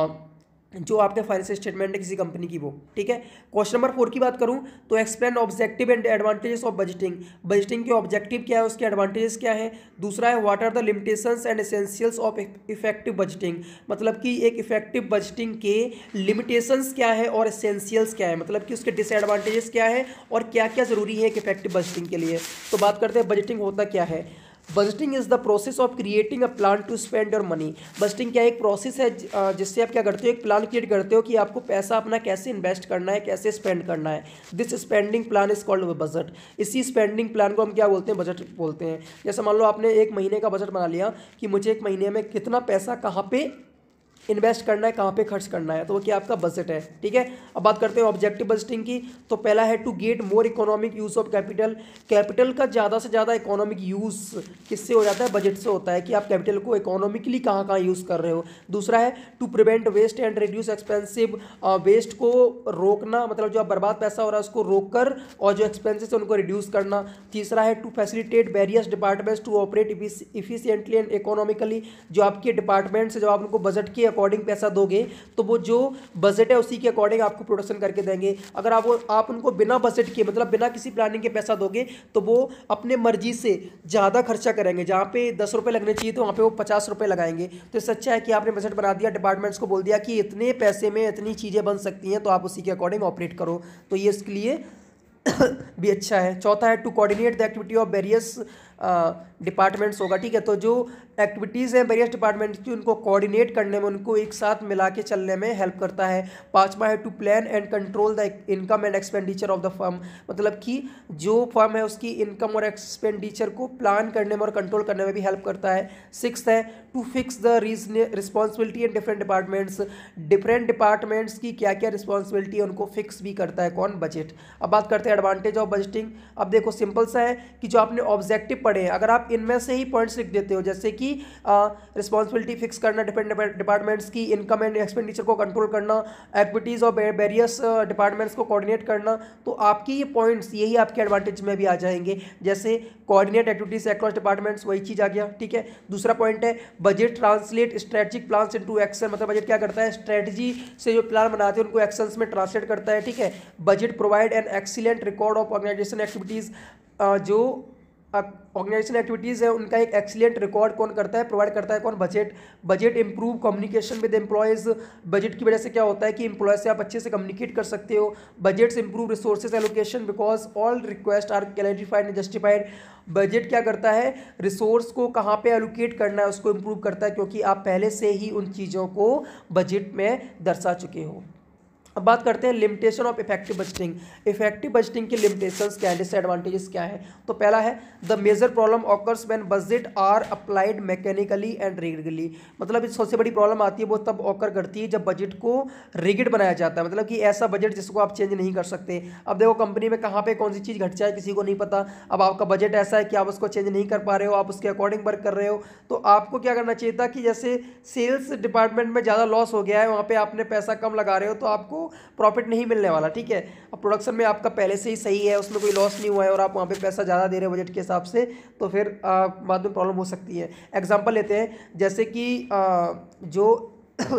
जो आपके फाइनेंशियल स्टेटमेंट है किसी कंपनी की वो। ठीक है, क्वेश्चन नंबर फोर की बात करूं तो explain objective and advantages of budgeting. Budgeting के ऑब्जेक्टिव क्या है, उसके एडवांटेजेस क्या है। दूसरा है what are the limitations and essentials of effective budgeting, मतलब कि एक इफेक्टिव बजटिंग के लिमिटेशंस क्या है और एसेंशियल्स क्या है, मतलब कि उसके डिसएडवांटेजेस क्या है और क्या क्या जरूरी है एक इफेक्टिव बजटिंग के लिए। तो बात करते हैं बजटिंग होता क्या है। Budgeting is the process of creating a plan to spend your money. Budgeting क्या एक प्रोसेस है जिससे आप क्या करते हो, एक प्लान क्रिएट करते हो कि आपको पैसा अपना कैसे इन्वेस्ट करना है, कैसे स्पेंड करना है। This spending plan is called budget. इसी स्पेंडिंग प्लान को हम क्या बोलते हैं, बजट बोलते हैं। जैसे मान लो आपने एक महीने का बजट बना लिया कि मुझे एक महीने में कितना पैसा कहाँ पे इन्वेस्ट करना है, कहाँ पे खर्च करना है, तो वो क्या आपका बजट है। ठीक है, अब बात करते हैं ऑब्जेक्टिव बजटिंग की। तो पहला है to get more economic use of capital. Capital का ज़्यादा से ज़्यादा इकोनॉमिक यूज़ किससे हो जाता है, बजट से होता है कि आप कैपिटल को इकोनॉमिकली कहाँ कहाँ यूज़ कर रहे हो। दूसरा है to prevent waste and reduce expensive. Waste को रोकना, मतलब जो आप बर्बाद पैसा हो रहा है उसको रोक कर और जो एक्सपेंसेस है उनको रिड्यूस करना। तीसरा है to facilitate various departments to operate efficiently and economically. जो आपके डिपार्टमेंट्स है, जब आप उनको बजट के अकॉर्डिंग पैसा दोगे तो वो जो बजट है उसी के अकॉर्डिंग आपको प्रोडक्शन करके देंगे। अगर आप आप उनको बिना बजट के, मतलब बिना किसी प्लानिंग के पैसा दोगे तो वो अपने मर्जी से ज़्यादा खर्चा करेंगे। जहाँ पे दस रुपये लगने चाहिए तो वहाँ पे वो पचास रुपये लगाएंगे। तो इससे अच्छा है कि आपने बजट बना दिया, डिपार्टमेंट्स को बोल दिया कि इतने पैसे में इतनी चीज़ें बन सकती हैं, तो आप उसी के अकॉर्डिंग ऑपरेट करो। तो ये इसके लिए भी अच्छा है। चौथा है to coordinate the activity of various departments होगा। ठीक है, तो जो एक्टिविटीज़ हैं वेरियस डिपार्टमेंट्स की उनको कोऑर्डिनेट करने में, उनको एक साथ मिला के चलने में हेल्प करता है। पांचवा है to plan and control the income and expenditure of the firm. मतलब कि जो फर्म है उसकी इनकम और एक्सपेंडिचर को प्लान करने में और कंट्रोल करने में भी हेल्प करता है। सिक्स है to fix the responsibility in different departments. Different departments की क्या क्या रिस्पॉन्सिबिलिटी है उनको फिक्स भी करता है कौन, बजट। अब बात करते हैं एडवांटेज ऑफ बजटिंग। अब देखो सिंपल सा है कि जो आपने ऑब्जेक्टिव पढ़े हैं, अगर आप इनमें से ही पॉइंट्स लिख देते हो, जैसे कि रिस्पॉन्सिबिलिटी फिक्स करना डिफरेंट डिपार्टमेंट्स की, इनकम एंड एक्सपेंडिचर को कंट्रोल करना, एक्टिविटीज़ और वेरियस डिपार्टमेंट्स को कोऑर्डिनेट करना, तो आपकी ये पॉइंट्स यही आपके एडवांटेज में भी आ जाएंगे। जैसे कोऑर्डिनेट एक्टिविटीज अक्रॉस डिपार्टमेंट्स, वही चीज़ आ गया। ठीक है, दूसरा पॉइंट है budget translate strategic plans into action. मतलब बजट क्या करता है, स्ट्रेटजी से जो प्लान बनाते हैं उनको एक्शंस में ट्रांसलेट करता है। ठीक है, budget provide an excellent record of organisation activities. जो ऑर्गेनाइजेशन एक्टिविटीज़ है उनका एक एक्सीलेंट रिकॉर्ड कौन करता है, प्रोवाइड करता है कौन, budget. Budget improve communication with employees. Budget की वजह से क्या होता है कि एम्प्लॉय से आप अच्छे से कम्युनिकेट कर सकते हो। Budgets improve resources allocation because all request are clarified and justified. Budget क्या करता है, रिसोर्स को कहाँ पे एलोकेट करना है उसको इंप्रूव करता है, क्योंकि आप पहले से ही उन चीज़ों को बजट में दर्शा चुके हो। अब बात करते हैं limitation of effective budgeting. Effective budgeting के लिमिटेशंस क्या है, डिसएडवांटेजेस क्या है। तो पहला है the major problem occurs when budget are applied mechanically and rigidly. मतलब इस सबसे बड़ी प्रॉब्लम आती है वो तब ऑकर करती है जब बजट को रिगिड बनाया जाता है, मतलब कि ऐसा बजट जिसको आप चेंज नहीं कर सकते। अब देखो कंपनी में कहाँ पे कौन सी चीज़ घट जाए किसी को नहीं पता। अब आपका बजट ऐसा है कि आप उसको चेंज नहीं कर पा रहे हो, आप उसके अकॉर्डिंग वर्क कर रहे हो, तो आपको क्या करना चाहिए था कि जैसे सेल्स डिपार्टमेंट में ज़्यादा लॉस हो गया है, वहाँ पे आपने पैसा कम लगा रहे हो तो आपको प्रॉफिट नहीं मिलने वाला। ठीक है, अब प्रोडक्शन में आपका पहले से ही सही है, उसमें कोई लॉस नहीं हुआ है और आप वहाँ पे पैसा ज़्यादा दे रहे हो बजट के हिसाब से, तो फिर आ, बाद में प्रॉब्लम हो सकती है। एग्जांपल लेते हैं, जैसे कि आ, जो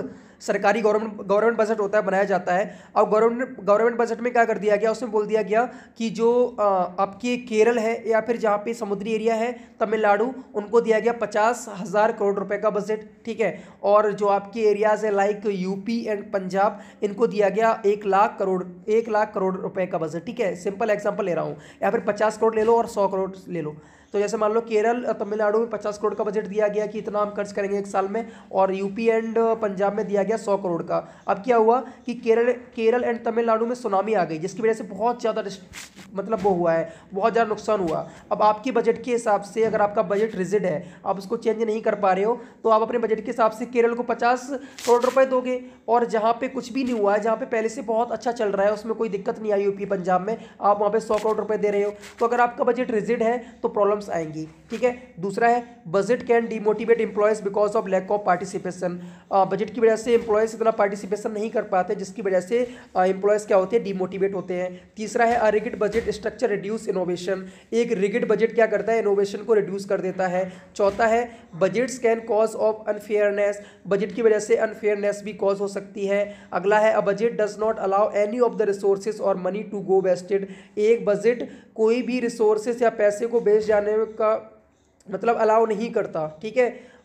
सरकारी गवर्नमेंट गवर्नमेंट बजट होता है, बनाया जाता है। अब गवर्नमेंट गवर्नमेंट बजट में क्या कर दिया गया, उसमें बोल दिया गया कि जो आ, आपके केरल है या फिर जहाँ पे समुद्री एरिया है तमिलनाडु, उनको दिया गया पचास हज़ार करोड़ रुपए का बजट। ठीक है, और जो आपके एरियाज है लाइक यूपी एंड पंजाब, इनको दिया गया एक लाख करोड़ एक लाख करोड़ रुपए का बजट। ठीक है, सिंपल एग्जाम्पल ले रहा हूँ, या फिर पचास करोड़ ले लो और सौ करोड़ ले लो। तो जैसे मान लो केरल तमिलनाडु में पचास करोड़ का बजट दिया गया कि इतना हम खर्च करेंगे एक साल में, और यूपी एंड पंजाब में दिया गया सौ करोड़ का। अब क्या हुआ कि केरल केरल एंड तमिलनाडु में सुनामी आ गई, जिसकी वजह से बहुत ज़्यादा मतलब वो हुआ है, बहुत ज़्यादा नुकसान हुआ। अब आपके बजट के हिसाब से अगर आपका बजट रिजिड है, आप उसको चेंज नहीं कर पा रहे हो, तो आप अपने बजट के हिसाब से केरल को पचास करोड़ रुपए दोगे, और जहाँ पे कुछ भी नहीं हुआ है, जहाँ पे पहले से बहुत अच्छा चल रहा है, उसमें कोई दिक्कत नहीं आई यूपी पंजाब में, आप वहाँ पे सौ करोड़ रुपए दे रहे हो। तो अगर आपका बजट रिजिड है तो प्रॉब्लम्स आएंगी। ठीक है, दूसरा है budget can demotivate employees because of lack of participation. Budget की वजह से एम्प्लॉयज इतना पार्टिसिपेशन नहीं कर पाते, जिसकी वजह से एम्प्लॉयज क्या होते हैं, डिमोटिवेट होते हैं। तीसरा है a rigid budget structure reduce innovation. एक रिगिड बजट क्या करता है, इनोवेशन को रिड्यूस कर देता है। चौथा है budgets can cause of unfairness. Budget की वजह से अनफेयरनेस भी कॉज हो सकती है। अगला है a budget does not allow any of the resources or money to go wasted. एक बजट कोई भी रिसोर्सेज या पैसे को बेच जाने का मतलब अलाउ नहीं करता। ठीक है,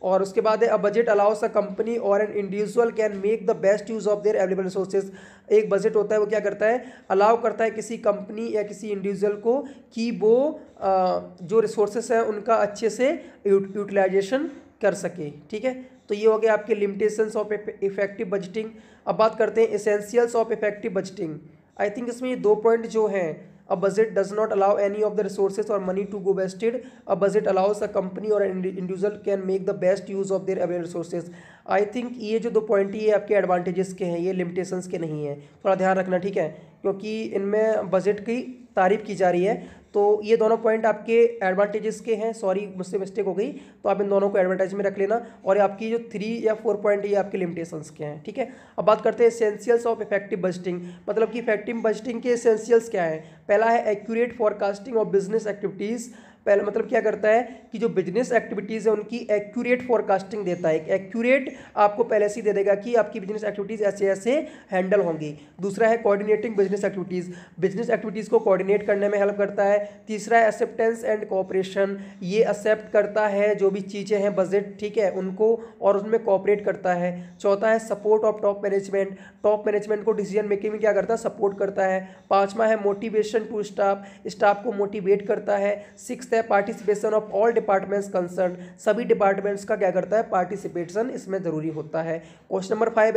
और उसके बाद है a budget allows a company or an individual can make the best use of their available resources. एक बजट होता है वो क्या करता है, अलाउ करता है किसी कंपनी या किसी इंडिविजुअल को कि वो आ, जो रिसोर्सेज हैं उनका अच्छे से यूटिलाइजेशन कर सके। ठीक है, तो ये हो गया आपके लिमिटेशंस ऑफ इफेक्टिव बजटिंग। अब बात करते हैं essentials of effective budgeting. I think इसमें ये दो पॉइंट जो हैं, a budget does not allow any of the resources or money to go wasted, a budget allows a company or individual can make the best use of their available resources. I think ये जो दो point ये आपके advantages के हैं, ये limitations के नहीं हैं, थोड़ा ध्यान रखना। ठीक है, क्योंकि इनमें बजट की तारीफ की जा रही है, तो ये दोनों पॉइंट आपके एडवांटेजेस के हैं। सॉरी मुझसे मिस्टेक हो गई, तो आप इन दोनों को एडवांटेज में रख लेना। और आपकी जो थ्री या फोर पॉइंट ये आपके लिमिटेशंस के हैं। ठीक है, अब बात करते हैं एसेंशियल्स ऑफ इफेक्टिव बजटिंग, मतलब कि इफेक्टिव बजटिंग के एसेंशियल्स क्या हैं। पहला है accurate forecasting of business activities. पहले मतलब क्या करता है कि जो बिजनेस एक्टिविटीज़ है उनकी एक्यूरेट फॉरकास्टिंग देता है। एक्यूरेट आपको पहले से ही दे देगा कि आपकी बिजनेस एक्टिविटीज़ ऐसे ऐसे हैंडल होंगी। दूसरा है coordinating business activities, business activities को कोऑर्डिनेट करने में हेल्प करता है। तीसरा है एक्सेप्टेंस एंड कोऑपरेशन, ये एक्सेप्ट करता है जो भी चीज़ें हैं बजट, ठीक है, उनको, और उसमें कोऑपरेट करता है। चौथा है support of top management, top management को डिसीजन मेकिंग में क्या करता है, सपोर्ट करता है। पाँचवा है मोटिवेशन टू स्टाफ, स्टाफ को मोटिवेट करता है। सिक्स है participation of all departments concern, सभी डिपार्टमेंट्स का क्या करता है, पार्टिसिपेशन इसमें जरूरी होता है। क्वेश्चन नंबर फाइव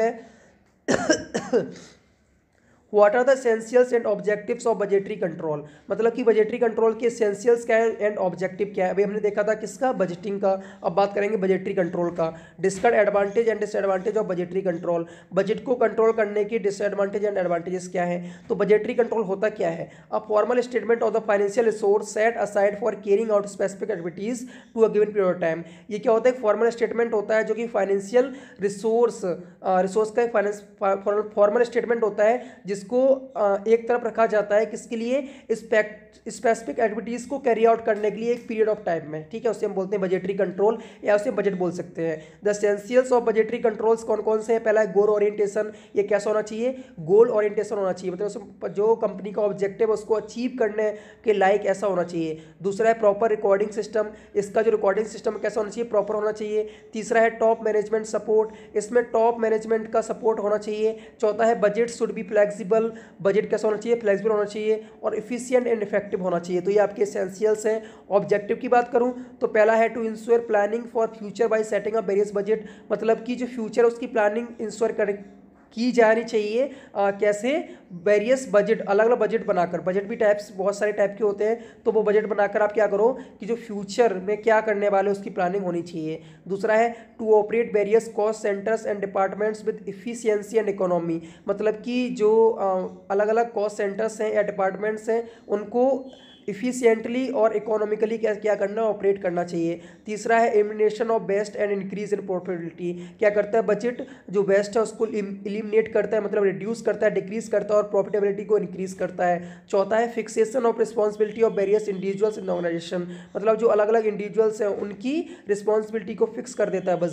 है what are the essentials and objectives of budgetary control, मतलब कि बजटरी कंट्रोल के एसेंशियल्स क्या है एंड ऑब्जेक्टिव क्या है। अभी हमने देखा था किसका, बजटिंग का, अब बात करेंगे बजटरी कंट्रोल का। Discuss advantage and disadvantage of budgetary control, budget को कंट्रोल करने की डिसएडवांटेज एंड एडवांटेजेस क्या है। तो बजटरी कंट्रोल होता क्या है, a formal statement of the financial resource set aside for carrying out specific activities to a given period of time. ये क्या होता है, फॉर्मल स्टेटमेंट होता है जो कि फाइनेंशियल रिसोर्स रिसोर्स का फाइनेंस फॉर्मल स्टेटमेंट होता है जिसको एक तरफ रखा जाता है किसके लिए, स्पेसिफिक एक्टिविटीज़ को कैरी आउट करने के लिए एक पीरियड ऑफ टाइम में। ठीक है, उसे हम बोलते हैं बजटरी कंट्रोल या उसे बजट बोल सकते हैं। The essentials of budgetary controls कौन कौन से हैं। पहला है गोल ओरिएंटेशन, ये कैसा होना चाहिए, गोल ओरिएंटेशन होना चाहिए, मतलब जो कंपनी का ऑब्जेक्टिव है उसको अचीव करने के लायक ऐसा होना चाहिए। दूसरा है प्रॉपर रिकॉर्डिंग सिस्टम, इसका जो रिकॉर्डिंग सिस्टम कैसा होना चाहिए, प्रॉपर होना चाहिए। तीसरा है टॉप मैनेजमेंट सपोर्ट, इसमें टॉप मैनेजमेंट का सपोर्ट होना चाहिए। चौथा है budget should be flexible, budget कैसा होना चाहिए, फ्लेक्सिबल होना चाहिए और इफिशिएंट एंड इफेक्टिव होना चाहिए। तो ये आपके एसेंशियल्स हैं। ऑब्जेक्टिव की बात करूं तो पहला है to ensure planning for future by setting up various budget, मतलब कि जो फ्यूचर है उसकी प्लानिंग इंश्योर कर की जानी चाहिए। आ, कैसे, वेरियस बजट, अलग अलग बजट बनाकर, बजट भी टाइप्स बहुत सारे टाइप के होते हैं, तो वो बजट बनाकर आप क्या करो कि जो फ्यूचर में क्या करने वाले उसकी प्लानिंग होनी चाहिए। दूसरा है to operate various cost centres and departments with efficiency and economy, मतलब कि जो अलग अलग कॉस्ट सेंटर्स हैं या डिपार्टमेंट्स हैं उनको इफिशिएंटली और इकोनॉमिकली क्या क्या करना, ऑपरेट करना चाहिए। तीसरा है elimination of waste and increase in profitability, क्या करता है बजट जो वेस्ट है उसको एलिमिनेट करता है, मतलब रिड्यूस करता है, डिक्रीज करता है और प्रॉफिटेबिलिटी को इंक्रीज करता है। चौथा है fixation of responsibility of various individuals in organisation, मतलब जो अलग अलग इंडिविजुअल्स हैं उनकी रिस्पॉन्सिबिलिटी को फिक्स कर देता है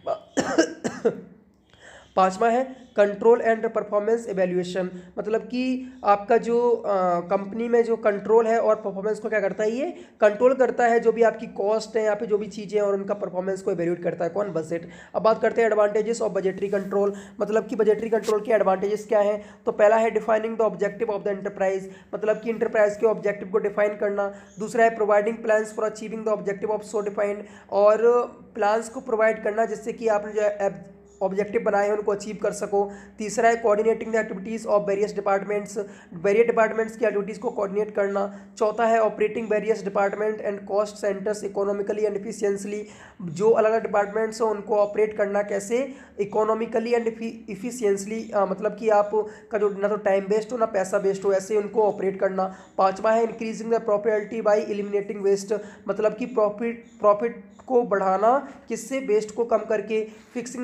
बजट। पांचवा है कंट्रोल एंड परफॉर्मेंस एवेल्यूएशन, मतलब कि आपका जो कंपनी में जो कंट्रोल है और परफॉर्मेंस को क्या करता है, ये कंट्रोल करता है जो भी आपकी कॉस्ट है यहाँ पे जो भी चीज़ें हैं और उनका परफॉर्मेंस को एवेल्यूएट करता है कौन, बजट। अब बात करते हैं एडवांटेजेस ऑफ बजटरी कंट्रोल, मतलब कि बजटरी कंट्रोल के एडवांटेजेस क्या है। तो पहला है defining the objective of the enterprise, मतलब कि इंटरप्राइज के ऑब्जेक्टिव को डिफाइन करना। दूसरा है providing plans for achieving the objective of so defined, और प्लान्स को प्रोवाइड करना जिससे कि आपने जो ऑब्जेक्टिव बनाए हैं उनको अचीव कर सको। तीसरा है coordinating the activities of various departments, various departments की एक्टिविटीज़ को कोऑर्डिनेट करना। चौथा है operating various department and cost centres economically and efficiently, जो अलग अलग डिपार्टमेंट्स हैं उनको ऑपरेट करना कैसे, इकोनॉमिकली एंड इफिशिएंटली, मतलब कि आप का जो ना तो टाइम वेस्ट हो ना पैसा वेस्ट हो, ऐसे उनको ऑपरेट करना। पाँचवा है increasing the profitability by eliminating waste, मतलब कि प्रॉफिट प्रॉफिट को बढ़ाना किससे, वेस्ट को कम करके। Fixing the responsibility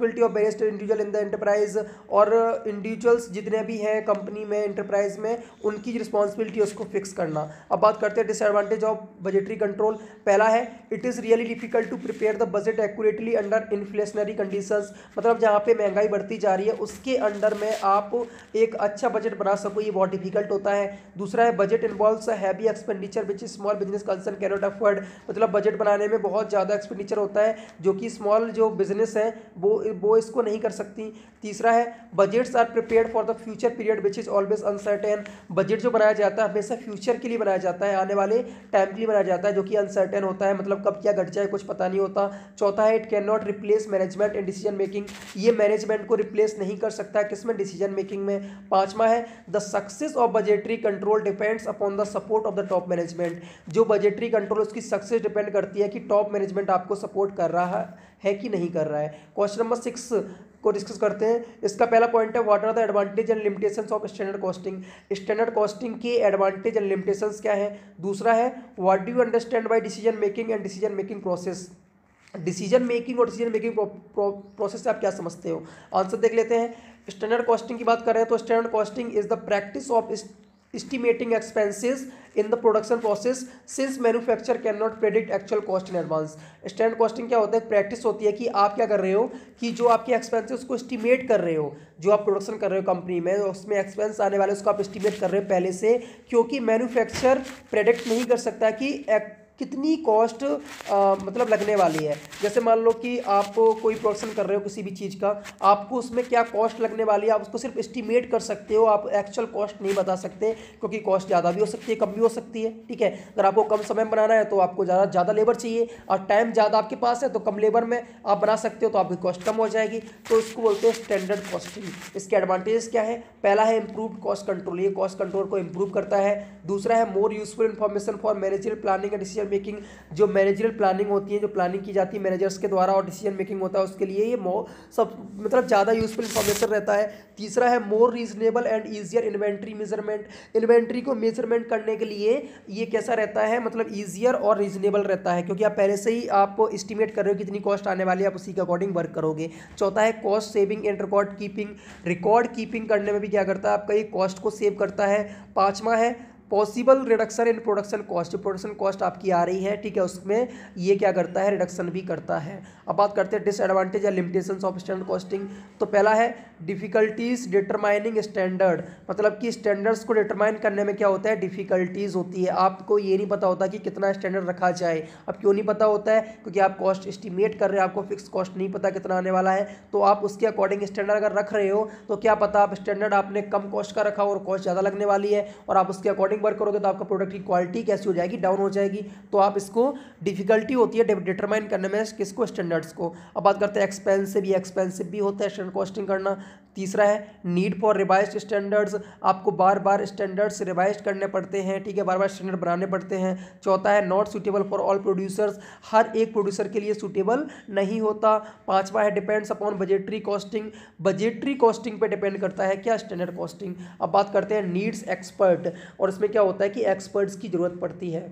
responsibility of various individual in the enterprise, और इंडिविजुअल्स जितने भी हैं कंपनी में, एंटरप्राइज में, उनकी रिस्पॉन्सिबिलिटी उसको फिक्स करना। अब बात करते हैं डिसएडवांटेज ऑफ बजटरी कंट्रोल। पहला है it is really difficult to prepare the budget accurately under inflationary conditions, मतलब जहाँ पे महंगाई बढ़ती जा रही है उसके अंडर में आप एक अच्छा बजट बना सको, ये बहुत डिफिकल्ट होता है। दूसरा है budget involves a heavy expenditure which small business concern can not afford, मतलब बजट बनाने में बहुत ज़्यादा एक्सपेंडिचर होता है जो कि स्मॉल जो बिजनेस है वो वो इसको नहीं कर सकती। तीसरा है budgets are prepared for the future period which is always uncertain, budget जो बनाया जाता है हमेशा फ्यूचर के लिए बनाया जाता है, आने वाले टाइम के लिए बनाया जाता है, जो कि अनसर्टेन होता है, मतलब कब क्या घट जाए कुछ पता नहीं होता। चौथा है it can not replace management and decision making, ये मैनेजमेंट को रिप्लेस नहीं कर सकता है किसमें, डिसीजन मेकिंग में। पांचवा है the success of budgetary control depends upon the support of the top management, जो बजटरी कंट्रोल उसकी सक्सेस डिपेंड करती है कि टॉप मैनेजमेंट आपको सपोर्ट कर रहा है कि नहीं कर रहा है। क्वेश्चन नंबर सिक्स को डिस्कस करते हैं। इसका पहला पॉइंट है what are the advantage and limitations of standard costing, standard costing के एडवांटेज एंड लिमिटेशंस क्या है। दूसरा है what do you understand by decision making and decision making process, decision making और डिसीजन मेकिंग प्रोसेस से आप क्या समझते हो। आंसर देख लेते हैं। स्टैंडर्ड कॉस्टिंग की बात कर रहे हैं तो standard costing is the practice of estimating expenses in the production process since manufacturer cannot predict actual cost in advance। Standard costing क्या होता है, प्रैक्टिस होती है कि आप क्या कर रहे हो कि जो आपके एक्सपेंसेस उसको एस्टिमेट कर रहे हो, जो आप प्रोडक्शन कर रहे हो कंपनी में उसमें एक्सपेंस आने वाले उसको आप एस्टिमेट कर रहे हो पहले से, क्योंकि मैन्युफैक्चर प्रेडिक्ट नहीं कर सकता कि कितनी कॉस्ट मतलब लगने वाली है। जैसे मान लो कि आप कोई प्रोडक्शन कर रहे हो किसी भी चीज़ का, आपको उसमें क्या कॉस्ट लगने वाली है आप उसको सिर्फ एस्टिमेट कर सकते हो, आप एक्चुअल कॉस्ट नहीं बता सकते, क्योंकि कॉस्ट ज़्यादा भी हो सकती है कम भी हो सकती है। ठीक है, अगर आपको कम समय में बनाना है तो आपको ज़्यादा ज़्यादा लेबर चाहिए, और टाइम ज़्यादा आपके पास है तो कम लेबर में आप बना सकते हो तो आपकी कॉस्ट कम हो जाएगी, तो इसको बोलते हैं स्टैंडर्ड कॉस्टिंग। इसके एडवांटेज क्या है, पहला है इंप्रूव्ड कॉस्ट कंट्रोल, ये कॉस्ट कंट्रोल को इंप्रूव करता है। दूसरा है more useful information for managerial planning and decision making, जो मैनेजरियल प्लानिंग होती है, जो प्लानिंग की जाती है मैनेजर्स के द्वारा और डिसीजन मेकिंग होता है उसके लिए ये सब मतलब ज़्यादा यूजफुल इन्फॉर्मेशन रहता है। तीसरा है more reasonable and easier inventory measurement, inventory को मेजरमेंट करने के लिए ये कैसा रहता है, मतलब ईजियर और रीजनेबल रहता है, क्योंकि आप पहले से ही आप एस्टिमेट कर रहे हो कितनी कॉस्ट आने वाली है, आप उसी के अकॉर्डिंग वर्क करोगे। चौथा है cost saving and record keeping, record keeping करने में भी क्या करता है आपका ये कॉस्ट को सेव करता है। पाँचवा है possible reduction in production cost, जो प्रोडक्शन कॉस्ट आपकी आ रही है ठीक है उसमें ये क्या करता है, रिडक्शन भी करता है। अब बात करते हैं डिसएडवांटेज या लिमिटेशंस ऑफ स्टैंडर्ड कॉस्टिंग। तो पहला है डिफिकल्टीज डिटरमाइनिंग स्टैंडर्ड, मतलब कि स्टैंडर्ड्स को डिटरमाइन करने में क्या होता है, डिफिकल्टीज होती है, आपको ये नहीं पता होता कि कितना स्टैंडर्ड रखा जाए। अब क्यों नहीं पता होता है, क्योंकि आप कॉस्ट एस्टिमेट कर रहे हैं, आपको फिक्स कॉस्ट नहीं पता कितना आने वाला है, तो आप उसके अकॉर्डिंग स्टैंडर्ड अगर रख रहे हो तो क्या पता आप स्टैंडर्ड आपने कम कॉस्ट का रखा और कॉस्ट ज़्यादा लगने वाली है, और आप उसके अकॉर्डिंग वर्क करोगे तो आपका प्रोडक्ट की क्वालिटी कैसी हो जाएगी, डाउन हो जाएगी। तो आप इसको डिफिकल्टी होती है डिटरमाइन करने में किसको, स्टैंडर्ड्स को। अब बात करते हैं एक्सपेंसिव, ये एक्सपेंसिव भी होता है स्टैंडर्ड कॉस्टिंग करना। तीसरा है नीड फॉर रिवाइज्ड स्टैंडर्ड्स, आपको बार बार स्टैंडर्ड्स रिवाइज करने पड़ते हैं, ठीक है, बार बार स्टैंडर्ड बनाने पड़ते हैं। चौथा है not suitable for all producers, हर एक प्रोड्यूसर के लिए सूटेबल नहीं होता। पांचवा है depends upon budgetary costing, budgetary costing पे डिपेंड करता है क्या, स्टैंडर्ड कॉस्टिंग। अब बात करते हैं नीड्स एक्सपर्ट, और इसमें क्या होता है कि एक्सपर्ट्स की जरूरत पड़ती है।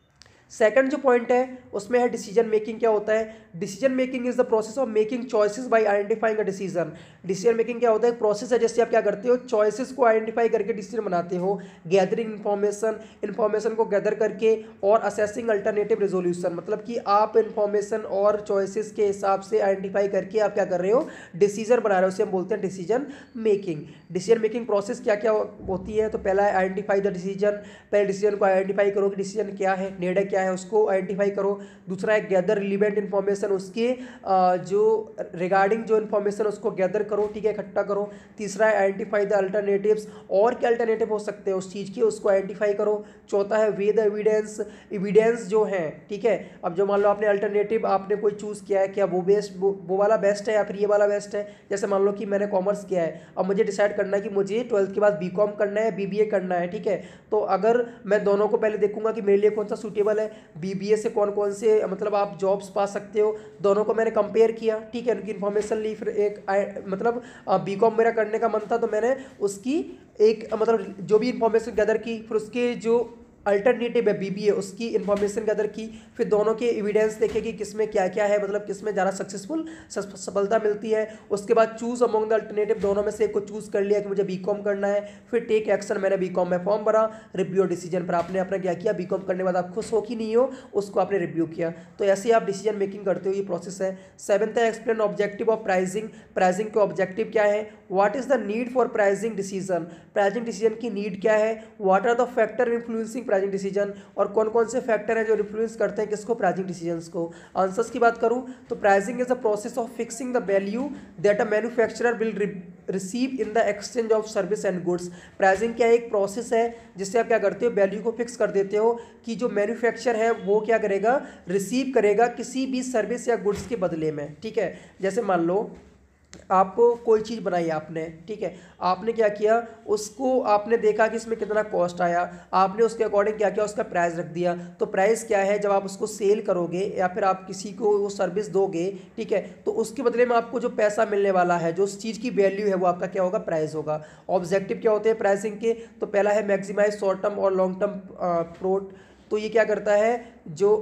सेकंड जो पॉइंट है उसमें है डिसीजन मेकिंग क्या होता है, decision making is the process of making choices by identifying a decision. Decision making क्या होता है, प्रोसेस है जैसे आप क्या करते हो, चॉइसेस को आइडेंटिफाई करके डिसीजन बनाते हो, गैदरिंग इन्फॉर्मेशन, इन्फॉर्मेशन को गैदर करके, और असेसिंग अल्टरनेटिव रेजोल्यूशन, मतलब कि आप इन्फॉर्मेशन और चॉइसेस के हिसाब से आइडेंटिफाई करके आप क्या कर रहे हो, डिसीजन बना रहे हो, उसे हम बोलते हैं decision making. Decision making process क्या क्या होती है, तो पहला है आइडेंटिफाई द डिसीजन, पहले डिसीजन को आइडेंटिफाई करो कि डिसीजन क्या है, नीड क्या है उसको आइडेंटिफाई करो। दूसरा है गैदर रिलेवेंट इन्फॉर्मेशन, उसके जो रिगार्डिंग जो इन्फॉर्मेशन उसको गैदर करो, ठीक है, इकट्ठा करो। तीसरा है आइडेंटिफाई द अल्टरनेटिव्स, और क्या अल्टरनेटिव हो सकते हैं उस चीज़ के, उसको आइडेंटिफाई करो। चौथा है वे द एविडेंस, एविडेंस जो है, ठीक है, अब जो मान लो आपने अल्टरनेटिव आपने कोई चूज़ किया है, क्या वो बेस्ट वो, वो वाला बेस्ट है या फिर ये वाला बेस्ट है। जैसे मान लो कि मैंने कॉमर्स किया है, अब मुझे डिसाइड करना है कि मुझे ट्वेल्थ के बाद बी कॉम करना है, बी बी ए करना है, ठीक है, तो अगर मैं दोनों को पहले देखूंगा कि मेरे लिए कौन सा सूटेबल है, बीबीए से कौन कौन से मतलब आप जॉब्स पा सकते हो, दोनों को मैंने कंपेयर किया, ठीक है, उनकी इन्फॉर्मेशन ली, फिर एक आई, मतलब बीकॉम मेरा करने का मन था तो मैंने उसकी एक मतलब जो भी इन्फॉर्मेशन गैदर की, फिर उसके जो अल्टरनेटिव है बीबीए, उसकी इन्फॉर्मेशन गैदर की, फिर दोनों के एविडेंस देखे कि किसमें क्या क्या है, मतलब किसमें ज़्यादा सक्सेसफुल सफलता मिलती है। उसके बाद चूज अमॉन्ग द अल्टरनेटिव, दोनों में से एक को चूज कर लिया कि मुझे बीकॉम करना है। फिर टेक एक्शन, मैंने बीकॉम में फॉर्म भरा, रिव्यू डिसीजन पर आपने अपना क्या किया, बीकॉम करने के बाद आप खुश हो कि नहीं हो उसको आपने रिव्यू किया। तो ऐसे ही आप डिसीजन मेकिंग करते हो, ये प्रोसेस है। सेवंथ है explain objective of pricing, pricing के ऑब्जेक्टिव क्या है, what is the need for pricing decision, pricing decision की नीड क्या है, what are the factor influencing pricing decision, और कौन कौन से फैक्टर हैं जो इन्फ्लुएंस करते हैं किसको, प्राइसिंग डिसीजंस को। आंसर्स की बात करूं तो pricing is the process of fixing the value that a manufacturer will receive in the exchange of service and goods. Pricing क्या एक प्रोसेस है जिससे आप क्या करते हो, वैल्यू को फिक्स कर देते हो कि जो मैन्युफैक्चर है वो क्या करेगा, रिसीव करेगा किसी भी सर्विस या गुड्स के बदले में। ठीक है, जैसे मान लो आपको कोई चीज़ बनाई आपने, ठीक है, आपने क्या किया, उसको आपने देखा कि इसमें कितना कॉस्ट आया, आपने उसके अकॉर्डिंग क्या किया, उसका प्राइस रख दिया। तो प्राइस क्या है, जब आप उसको सेल करोगे या फिर आप किसी को वो सर्विस दोगे, ठीक है, तो उसके बदले में आपको जो पैसा मिलने वाला है, जो उस चीज़ की वैल्यू है वो आपका क्या होगा, प्राइस होगा। ऑब्जेक्टिव क्या होते हैं प्राइसिंग के, तो पहला है मैक्सिमाइज शॉर्ट टर्म और लॉन्ग टर्म प्रोट, तो ये क्या करता है, जो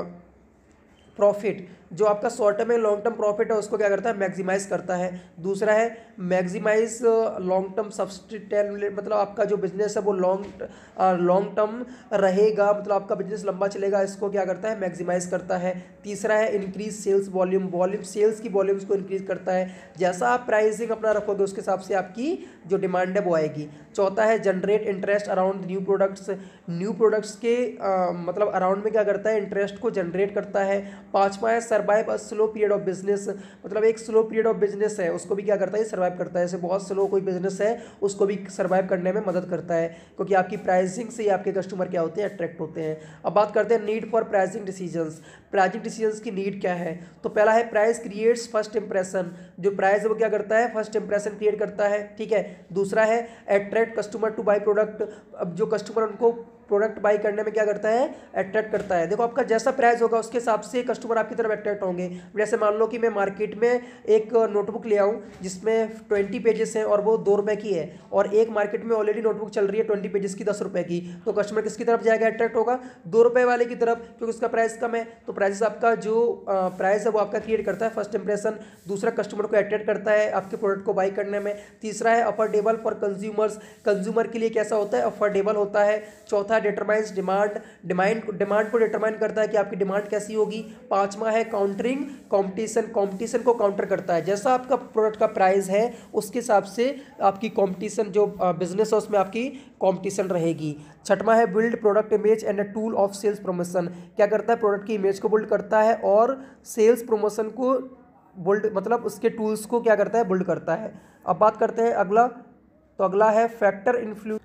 प्रॉफिट, जो आपका शॉर्ट टर्म है लॉन्ग टर्म प्रॉफिट है उसको क्या करता है, मैक्सिमाइज करता है। दूसरा है मैक्सिमाइज लॉन्ग टर्म सब्सटेनेबल, मतलब आपका जो बिजनेस है वो लॉन्ग लॉन्ग टर्म रहेगा, मतलब आपका बिजनेस लंबा चलेगा, इसको क्या करता है, मैक्सिमाइज करता है। तीसरा है increase sales volume, volume sales की वॉल्यूम्स को इंक्रीज करता है, जैसा आप प्राइसिंग अपना रखोगे उसके हिसाब से आपकी जो डिमांड है वो आएगी। चौथा है generate interest around new products, new products के आ, मतलब अराउंड में क्या करता है, इंटरेस्ट को जनरेट करता है। पाँचवा है survive a slow period of business, मतलब एक स्लो पीरियड ऑफ बिजनेस है उसको भी क्या करता है, सर्वाइव करता है। जैसे बहुत स्लो कोई बिजनेस है उसको भी सर्वाइव करने में मदद करता है, क्योंकि आपकी प्राइसिंग से आपके कस्टमर क्या होते हैं, अट्रैक्ट होते हैं। अब बात करते हैं need for pricing decisions, pricing decisions की नीड क्या है, तो पहला है प्राइस क्रिएट्स फर्स्ट इंप्रेशन, जो प्राइस है वो क्या करता है, फर्स्ट इंप्रेशन क्रिएट करता है। ठीक है, दूसरा है attract customer to buy product, अब जो कस्टमर उनको प्रोडक्ट बाई करने में क्या करता है, अट्रैक्ट करता है। देखो आपका जैसा प्राइस होगा उसके हिसाब से कस्टमर आपकी तरफ अट्रैक्ट होंगे। जैसे मान लो कि मैं मार्केट में एक नोटबुक ले आऊँ जिसमें ट्वेंटी पेजेस हैं और वो दो रुपए की है, और एक मार्केट में ऑलरेडी नोटबुक चल रही है ट्वेंटी पेजेस की दस रुपए की, तो कस्टमर किसकी तरफ जाएगा, अट्रैक्ट होगा दो रुपए वाले की तरफ, क्योंकि उसका प्राइस कम है। तो प्राइस आपका जो प्राइस है वो आपका क्रिएट करता है फर्स्ट इंप्रेशन। दूसरा कस्टमर को अट्रैक्ट करता है आपके प्रोडक्ट को बाई करने में। तीसरा है अफोर्डेबल फॉर कंज्यूमर्स, कंज्यूमर के लिए कैसा होता है, अफोर्डेबल होता है। चौथा डिटरमाइंस डिमांड, डिमांड डिमांड को डिटरमाइन करता है कि आपकी डिमांड कैसी होगी। पांचवा है काउंटरिंग कंपटीशन, कंपटीशन को काउंटर करता है, जैसा आपका प्रोडक्ट का प्राइस है उसके हिसाब से आपकी कंपटीशन जो बिजनेस है उसमें आपकी कंपटीशन रहेगी। छठवां है build product image and a tool of sales promotion, क्या करता है, प्रोडक्ट की इमेज को बिल्ड करता है और सेल्स प्रमोशन को बिल्ड, मतलब उसके टूल्स को क्या करता है, बिल्ड करता है। अब बात करते हैं अगला, तो अगला है फैक्टर इन्फ्लुएंस,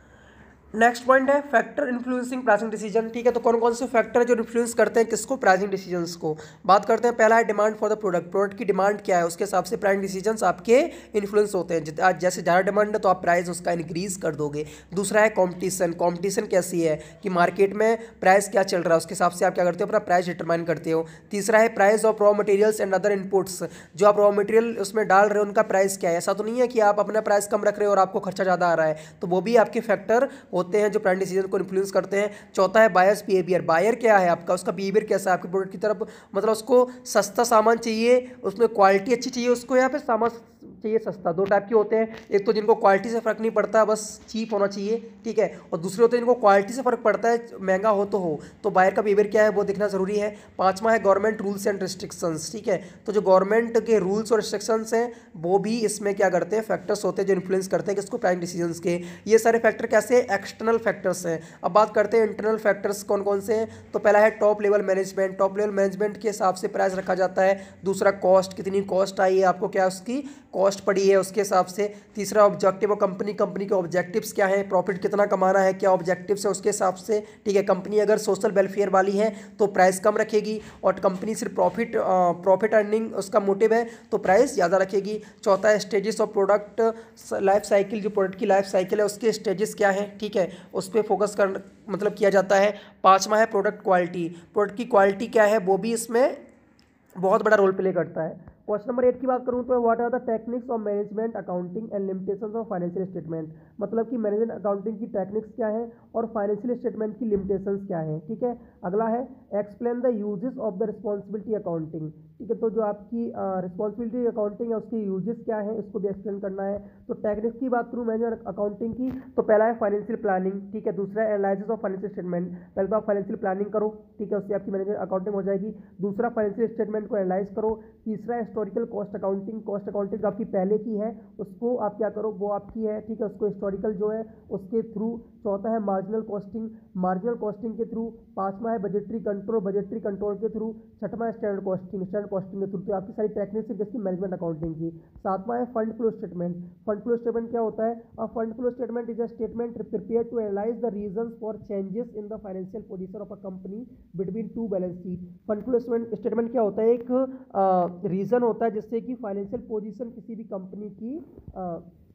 नेक्स्ट पॉइंट है फैक्टर इन्फ्लुएंसिंग प्राइसिंग डिसीजन। ठीक है, तो कौन कौन से फैक्टर जो इन्फ्लुएंस करते हैं किसको, प्राइसिंग डिसीजंस को। बात करते हैं, पहला है demand for the product, product की डिमांड क्या है उसके हिसाब से प्राइसिंग डिसीजंस आपके इन्फ्लुएंस होते हैं। आज जैसे ज़्यादा डिमांड है तो आप प्राइस उसका इंक्रीज कर दोगे। दूसरा है कॉम्पिटिशन, कॉम्पिटिशन कैसी है कि मार्केट में प्राइस क्या चल रहा है उसके हिसाब से आप क्या करते हो, अपना प्राइस डिटरमाइन करते हो। तीसरा है price of raw materials and other inputs, जो आप रॉ मटेरियल उसमें डाल रहे हो उनका प्राइस क्या है। ऐसा तो नहीं है कि आप अपना प्राइस कम रख रहे हो और आपको खर्चा ज़्यादा आ रहा है, तो वो भी आपके फैक्टर होते हैं जो प्राइसिंग डिसीजन को इन्फ्लुएंस करते हैं। चौथा है बायर्स बिहेवियर, बायर क्या है आपका, उसका बिहेवियर कैसा है आपके प्रोडक्ट की तरफ, मतलब उसको सस्ता सामान चाहिए, उसमें क्वालिटी अच्छी चाहिए उसको, या फिर सामान चाहिए सस्ता। दो टाइप के होते हैं, एक तो जिनको क्वालिटी से फर्क नहीं पड़ता बस चीप होना चाहिए, ठीक है, और दूसरे होते हैं जिनको क्वालिटी से फर्क पड़ता है महंगा हो तो हो। तो बायर का बिहेवियर क्या है वो देखना जरूरी है। पांचवा है गवर्नमेंट रूल्स एंड रिस्ट्रिक्शंस, ठीक है, तो जो गवर्नमेंट के रूल्स और रिस्ट्रिक्शंस हैं वो भी इसमें क्या करते हैं, फैक्टर्स होते हैं जो इन्फ्लुएंस करते हैं किसको, प्राइसिंग डिसीजंस के। ये सारे फैक्टर कैसे, एक्सटर्नल फैक्टर्स हैं। अब बात करते हैं इंटरनल फैक्टर्स कौन कौन से हैं, तो पहला है top level management, top level management के हिसाब से प्राइस रखा जाता है। दूसरा कॉस्ट, कितनी कॉस्ट आई है आपको, क्या उसकी कॉस्ट पड़ी है उसके हिसाब से। तीसरा ऑब्जेक्टिव, कंपनी कंपनी के ऑब्जेक्टिव्स क्या है, प्रॉफिट कितना कमाना है, क्या ऑब्जेक्टिव्स है उसके हिसाब से, ठीक है। कंपनी अगर सोशल वेलफेयर वाली है तो प्राइस कम रखेगी, और कंपनी सिर्फ प्रॉफिट प्रॉफिट अर्निंग उसका मोटिव है तो प्राइस ज़्यादा रखेगी। चौथा है stages of product life cycle, जो प्रोडक्ट की लाइफ साइकिल है उसके स्टेजेस क्या है, ठीक है, उस पर फोकस कर मतलब किया जाता है। पाँचवा है प्रोडक्ट क्वालिटी, प्रोडक्ट की क्वालिटी क्या है वो भी इसमें बहुत बड़ा रोल प्ले करता है। क्वेश्चन नंबर एट की बात करूं तो what are the techniques of management accounting and limitations of financial statement, मतलब कि मैनेजमेंट अकाउंटिंग की टेक्निक्स क्या है और फाइनेंशियल स्टेटमेंट की लिमिटेशंस क्या है। ठीक है, अगला है explain the uses of the responsibility accounting. ठीक है, तो जो आपकी रिस्पॉन्सिबिलिटी अकाउंटिंग है उसके यूजेस क्या है इसको भी एक्सप्लेन करना है। तो टेक्निक्स की बात करूँ मैनेजमेंट अकाउंटिंग की तो पहला है फाइनेंशियल प्लानिंग। ठीक है, दूसरा है एनालिसिस ऑफ फाइनेंशियल स्टेटमेंट, पहले तो आप फाइनेंशियल प्लानिंग करो, ठीक है, उससे आपकी मैनेजमेंट अकाउंटिंग हो जाएगी। दूसरा फाइनेंशियल स्टेटमेंट को एनालाइज करो। तीसरा historical cost accounting, cost accounting आपकी पहले की है उसको आप क्या करो वो आपकी है, ठीक है, उसको हिस्टोरिकल जो है उसके थ्रू। चौथा है मार्जिनल कॉस्टिंग, मार्जिनल कॉस्टिंग के थ्रू। पांचवा है बजटरी कंट्रोल, बजटरी कंट्रोल के थ्रू। छठवां है स्टैंडर्ड कॉस्टिंग, स्टैंडर्ड कॉस्टिंग के थ्रू। तो आपकी सारी टेक्निक्स है जिसकी मैनेजमेंट अकाउंटिंग की। सातवां है fund flow statement. Fund flow statement क्या होता है? A fund flow statement is a statement prepared to analyse the reasons for changes in the financial position of a company between two balance sheet. Fund flow statement क्या होता है? एक reason होता है जिससे कि फाइनेंशियल पोजीशन किसी भी कंपनी की आ,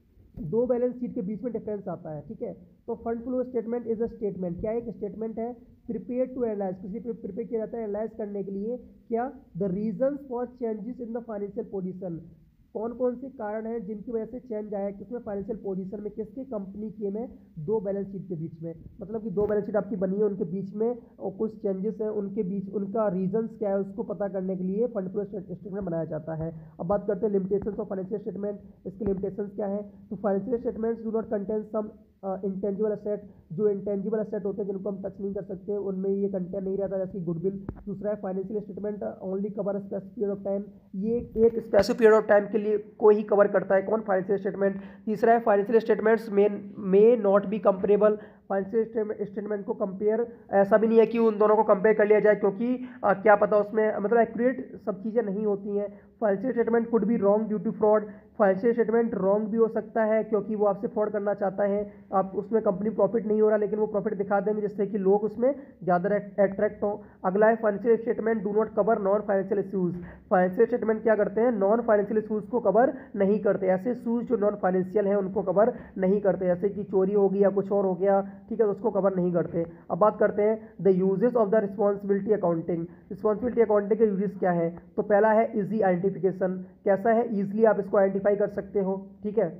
दो बैलेंस शीट के बीच में डिफरेंस आता है। ठीक है, तो fund flow statement is a statement, क्या एक स्टेटमेंट है प्रिपेयर टू एनालाइज, किसी पे प्रिपेयर किया जाता है एनालाइज करने के लिए क्या, the reasons for changes in the financial position, कौन कौन से कारण हैं जिनकी वजह से चेंज आया किसमें फाइनेंशियल पोजीशन में, किसके कंपनी के में दो बैलेंस शीट के बीच में, मतलब कि दो बैलेंस शीट आपकी बनी है उनके बीच में और कुछ चेंजेस हैं उनके बीच, उनका रीजंस क्या है उसको पता करने के लिए फंड फ्लो स्टेटमेंट बनाया जाता है। अब बात करते हैं लिमिटेशंस ऑफ फाइनेंशियल स्टेटमेंट, इसके लिमिटेशंस क्या है? तो financial statements do not contain some intangible asset, जो इंटेंजिबल असेट होते हैं जिनको हम टच नहीं कर सकते उनमें ये कंटेंट नहीं रहता, जैसे गुडविल। दूसरा है financial statement only cover specific period of time, ये एक स्पेसिफिक पीरियड ऑफ टाइम के लिए कोई ही कवर करता है, कौन? Financial statement. तीसरा है financial statements may may not be comparable, financial statement को कंपेयर, ऐसा भी नहीं है कि उन दोनों को कंपेयर कर लिया जाए क्योंकि आ, क्या पता उसमें मतलब एक्यूरेट सब चीज़ें नहीं होती हैं। Financial statement could be wrong due to fraud, financial statement wrong भी हो सकता है क्योंकि वो आपसे फ्रॉड करना चाहता है, आप उसमें कंपनी प्रॉफिट नहीं हो रहा लेकिन वो प्रॉफिट दिखा देंगे जिससे कि लोग उसमें ज़्यादा अट्रैक्ट हों। अगला है financial statement do not cover non financial issues, financial statement क्या करते हैं? नॉन फाइनेंशियल इशूज़ को कवर नहीं करते, ऐसे इशूज़ जो नॉन फाइनेंशियल हैं उनको कवर नहीं करते, जैसे कि चोरी हो गई या कुछ और हो गया, ठीक है, तो उसको कवर नहीं करते। अब बात करते हैं the uses of the responsibility accounting, responsibility accounting के यूजेस क्या है? तो पहला है इजी आइडेंटिफिकेशन, कैसा है? ईजिली आप इसको आइडेंटिफाई कर सकते हो। ठीक है,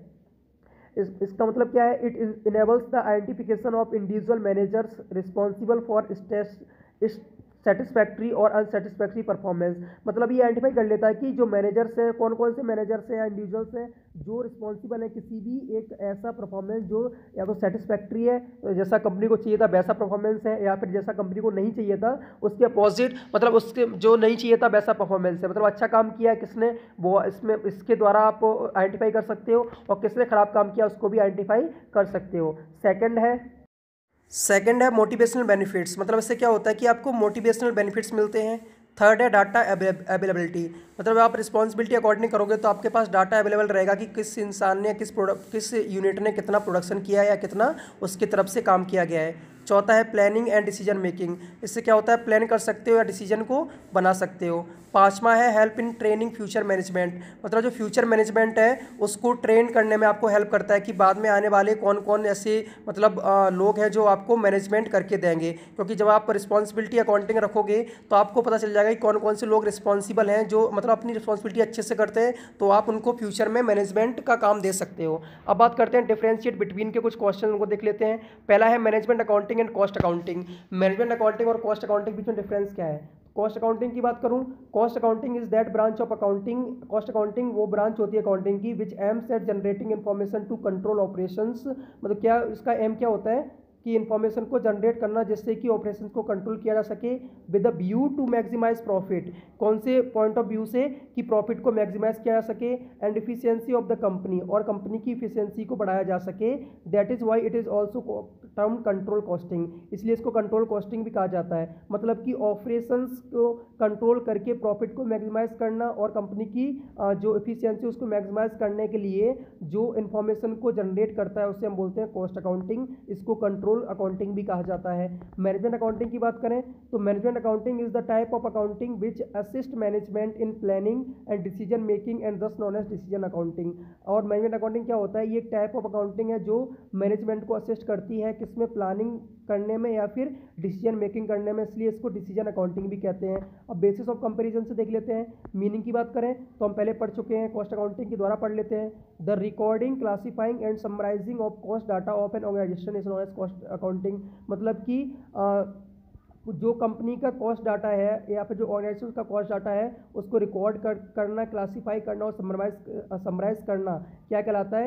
इस इसका मतलब क्या है? It enables the identification of individual managers responsible for stress satisfactory और अनसेटिस्फैक्ट्री परफॉर्मेंस, मतलब ये आइडेंटिफाई कर लेता है कि जो मैनेजर्स हैं कौन कौन से मैनेजर्स हैं या इंडिविजुअल्स हैं जो रिस्पॉन्सिबल है किसी भी एक ऐसा परफॉर्मेंस जो या तो सेटिस्फैक्ट्री है, जैसा कंपनी को चाहिए था वैसा परफॉर्मेंस है, या फिर जैसा कंपनी को नहीं चाहिए था उसके अपोजिट, मतलब उसके जो नहीं चाहिए था वैसा परफॉर्मेंस है, मतलब अच्छा काम किया है किसने वो इसमें इसके द्वारा आप आइडेंटिफाई कर सकते हो, और किसने खराब काम किया उसको भी आइडेंटिफाई कर सकते हो। सेकेंड है सेकेंड है मोटिवेशनल बेनिफिट्स, मतलब इससे क्या होता है कि आपको मोटिवेशनल बेनिफिट्स मिलते हैं। थर्ड है डाटा अवेलेबिलिटी, मतलब आप रिस्पॉन्सिबिलिटी अकॉर्डिंग करोगे तो आपके पास डाटा अवेलेबल रहेगा कि किस इंसान ने किस प्रोडक्ट किस यूनिट ने कितना प्रोडक्शन किया है या कितना उसकी तरफ से काम किया गया है। चौथा है प्लानिंग एंड डिसीजन मेकिंग, इससे क्या होता है प्लान कर सकते हो या डिसीजन को बना सकते हो। पांचवा है help in training future management, मतलब जो फ्यूचर मैनेजमेंट है उसको ट्रेन करने में आपको हेल्प करता है कि बाद में आने वाले कौन कौन ऐसे मतलब आ, लोग हैं जो आपको मैनेजमेंट करके देंगे, क्योंकि जब आप रिस्पॉन्सिबिलिटी अकाउंटिंग रखोगे तो आपको पता चल जाएगा कि कौन कौन से लोग रिस्पॉन्सिबल हैं जो मतलब अपनी रिस्पॉन्सिबिलिटी अच्छे से करते हैं, तो आप उनको फ्यूचर में मैनेजमेंट का काम दे सकते हो। अब बात करते हैं डिफरेंशिएट बिटवीन के कुछ क्वेश्चन उनको देख लेते हैं। पहला है management accounting and cost accounting, management accounting और कॉस्ट अकाउंटिंग बीच में डिफरेंस क्या है? कॉस्ट अकाउंटिंग की बात करूं, cost accounting is that branch of accounting, cost accounting वो ब्रांच होती है अकाउंटिंग की which aims at generating information to control operations, मतलब क्या इसका एम क्या होता है कि इन्फॉर्मेशन को जनरेट करना जिससे कि ऑपरेशन को कंट्रोल किया जा सके with the view to maximise profit, कौन से पॉइंट ऑफ व्यू से कि प्रॉफिट को मैक्सिमाइज किया जा सके, and efficiency of the company, और कंपनी की इफिशियंसी को बढ़ाया जा सके, that is why it is also term control costing, इसलिए इसको कंट्रोल कॉस्टिंग भी कहा जाता है, मतलब कि ऑपरेशंस को कंट्रोल करके प्रॉफिट को मैक्सिमाइज करना और कंपनी की जो इफिशियंसी उसको मैक्सिमाइज करने के लिए जो इन्फॉर्मेशन को जनरेट करता है उससे हम बोलते हैं कॉस्ट अकाउंटिंग, इसको कंट्रोल कंट्रोल अकाउंटिंग भी कहा जाता है। मैनेजमेंट अकाउंटिंग की बात करें तो management accounting is the type of accounting which assist management in planning and decision making and thus known as decision accounting. और मैनेजमेंट अकाउंटिंग क्या होता है, ये एक टाइप ऑफ अकाउंटिंग है जो मैनेजमेंट को असिस्ट करती है किसमें, प्लानिंग करने में या फिर डिसीजन मेकिंग करने में, इसलिए इसको डिसीजन अकाउंटिंग भी कहते हैं। अब बेसिस ऑफ कंपैरिजन से देख लेते हैं। मीनिंग की बात करें तो हम पहले पढ़ चुके हैं, कॉस्ट अकाउंटिंग के द्वारा पढ़ लेते हैं। The recording, classifying and summarising of cost data of an organisation is known as cost accounting. मतलब कि आ, जो कंपनी का कॉस्ट डाटा है या फिर जो ऑर्गेनाइजेशन का कॉस्ट डाटा है उसको रिकॉर्ड कर, करना, क्लासीफाई करना और समराइज समराइज करना क्या कहलाता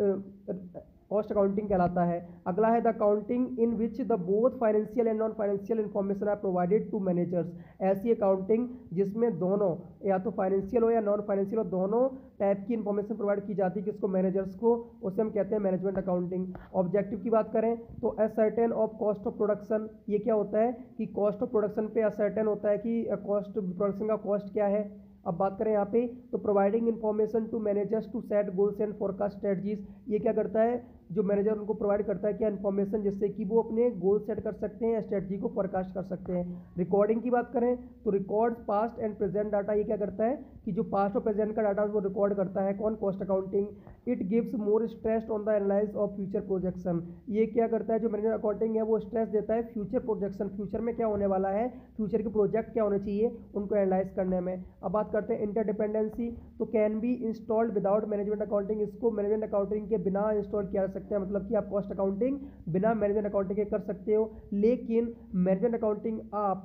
है, कॉस्ट अकाउंटिंग कहलाता है। अगला है the accounting in which the both financial and non financial information are provided to managers. ऐसी अकाउंटिंग जिसमें दोनों या तो फाइनेंशियल हो या नॉन फाइनेंशियल हो, दोनों टाइप की इन्फॉर्मेशन प्रोवाइड की जाती है किसको, मैनेजर्स को, उसे हम कहते हैं मैनेजमेंट अकाउंटिंग। ऑब्जेक्टिव की बात करें तो ascertain of cost of production, ये क्या होता है कि कॉस्ट ऑफ प्रोडक्शन पे असर्टेन होता है कि कॉस्ट प्रोडक्शन का कॉस्ट क्या है। अब बात करें यहाँ पे तो providing information to managers to set goals and forecast strategies, ये क्या करता है, जो मैनेजर उनको प्रोवाइड करता है क्या, इन्फॉर्मेशन, जिससे कि वो अपने गोल सेट कर सकते हैं या स्ट्रेटजी को फोरकास्ट कर सकते हैं। रिकॉर्डिंग की बात करें तो record past and present data, ये क्या करता है कि जो पास्ट और प्रेजेंट का डाटा वो रिकॉर्ड करता है कौन, cost accounting. It gives more stress on the analyse of future projection, ये क्या करता है जो मैनेजर अकाउंटिंग है वो स्ट्रेस देता है फ्यूचर प्रोजेक्शन, फ्यूचर में क्या होने वाला है, फ्यूचर के प्रोजेक्ट क्या होने चाहिए उनको एनालाइज करने में। अब बात करते हैं इंटरडिपेंडेंसी, तो can be installed without management accounting, इसको मैनेजमेंट अकाउंटिंग के बिना इंस्टॉल किया जा सकता है। मतलब कि आप कॉस्ट अकाउंटिंग बिना मैनेजमेंट अकाउंटिंग के कर सकते हो, लेकिन मैनेजमेंट अकाउंटिंग आप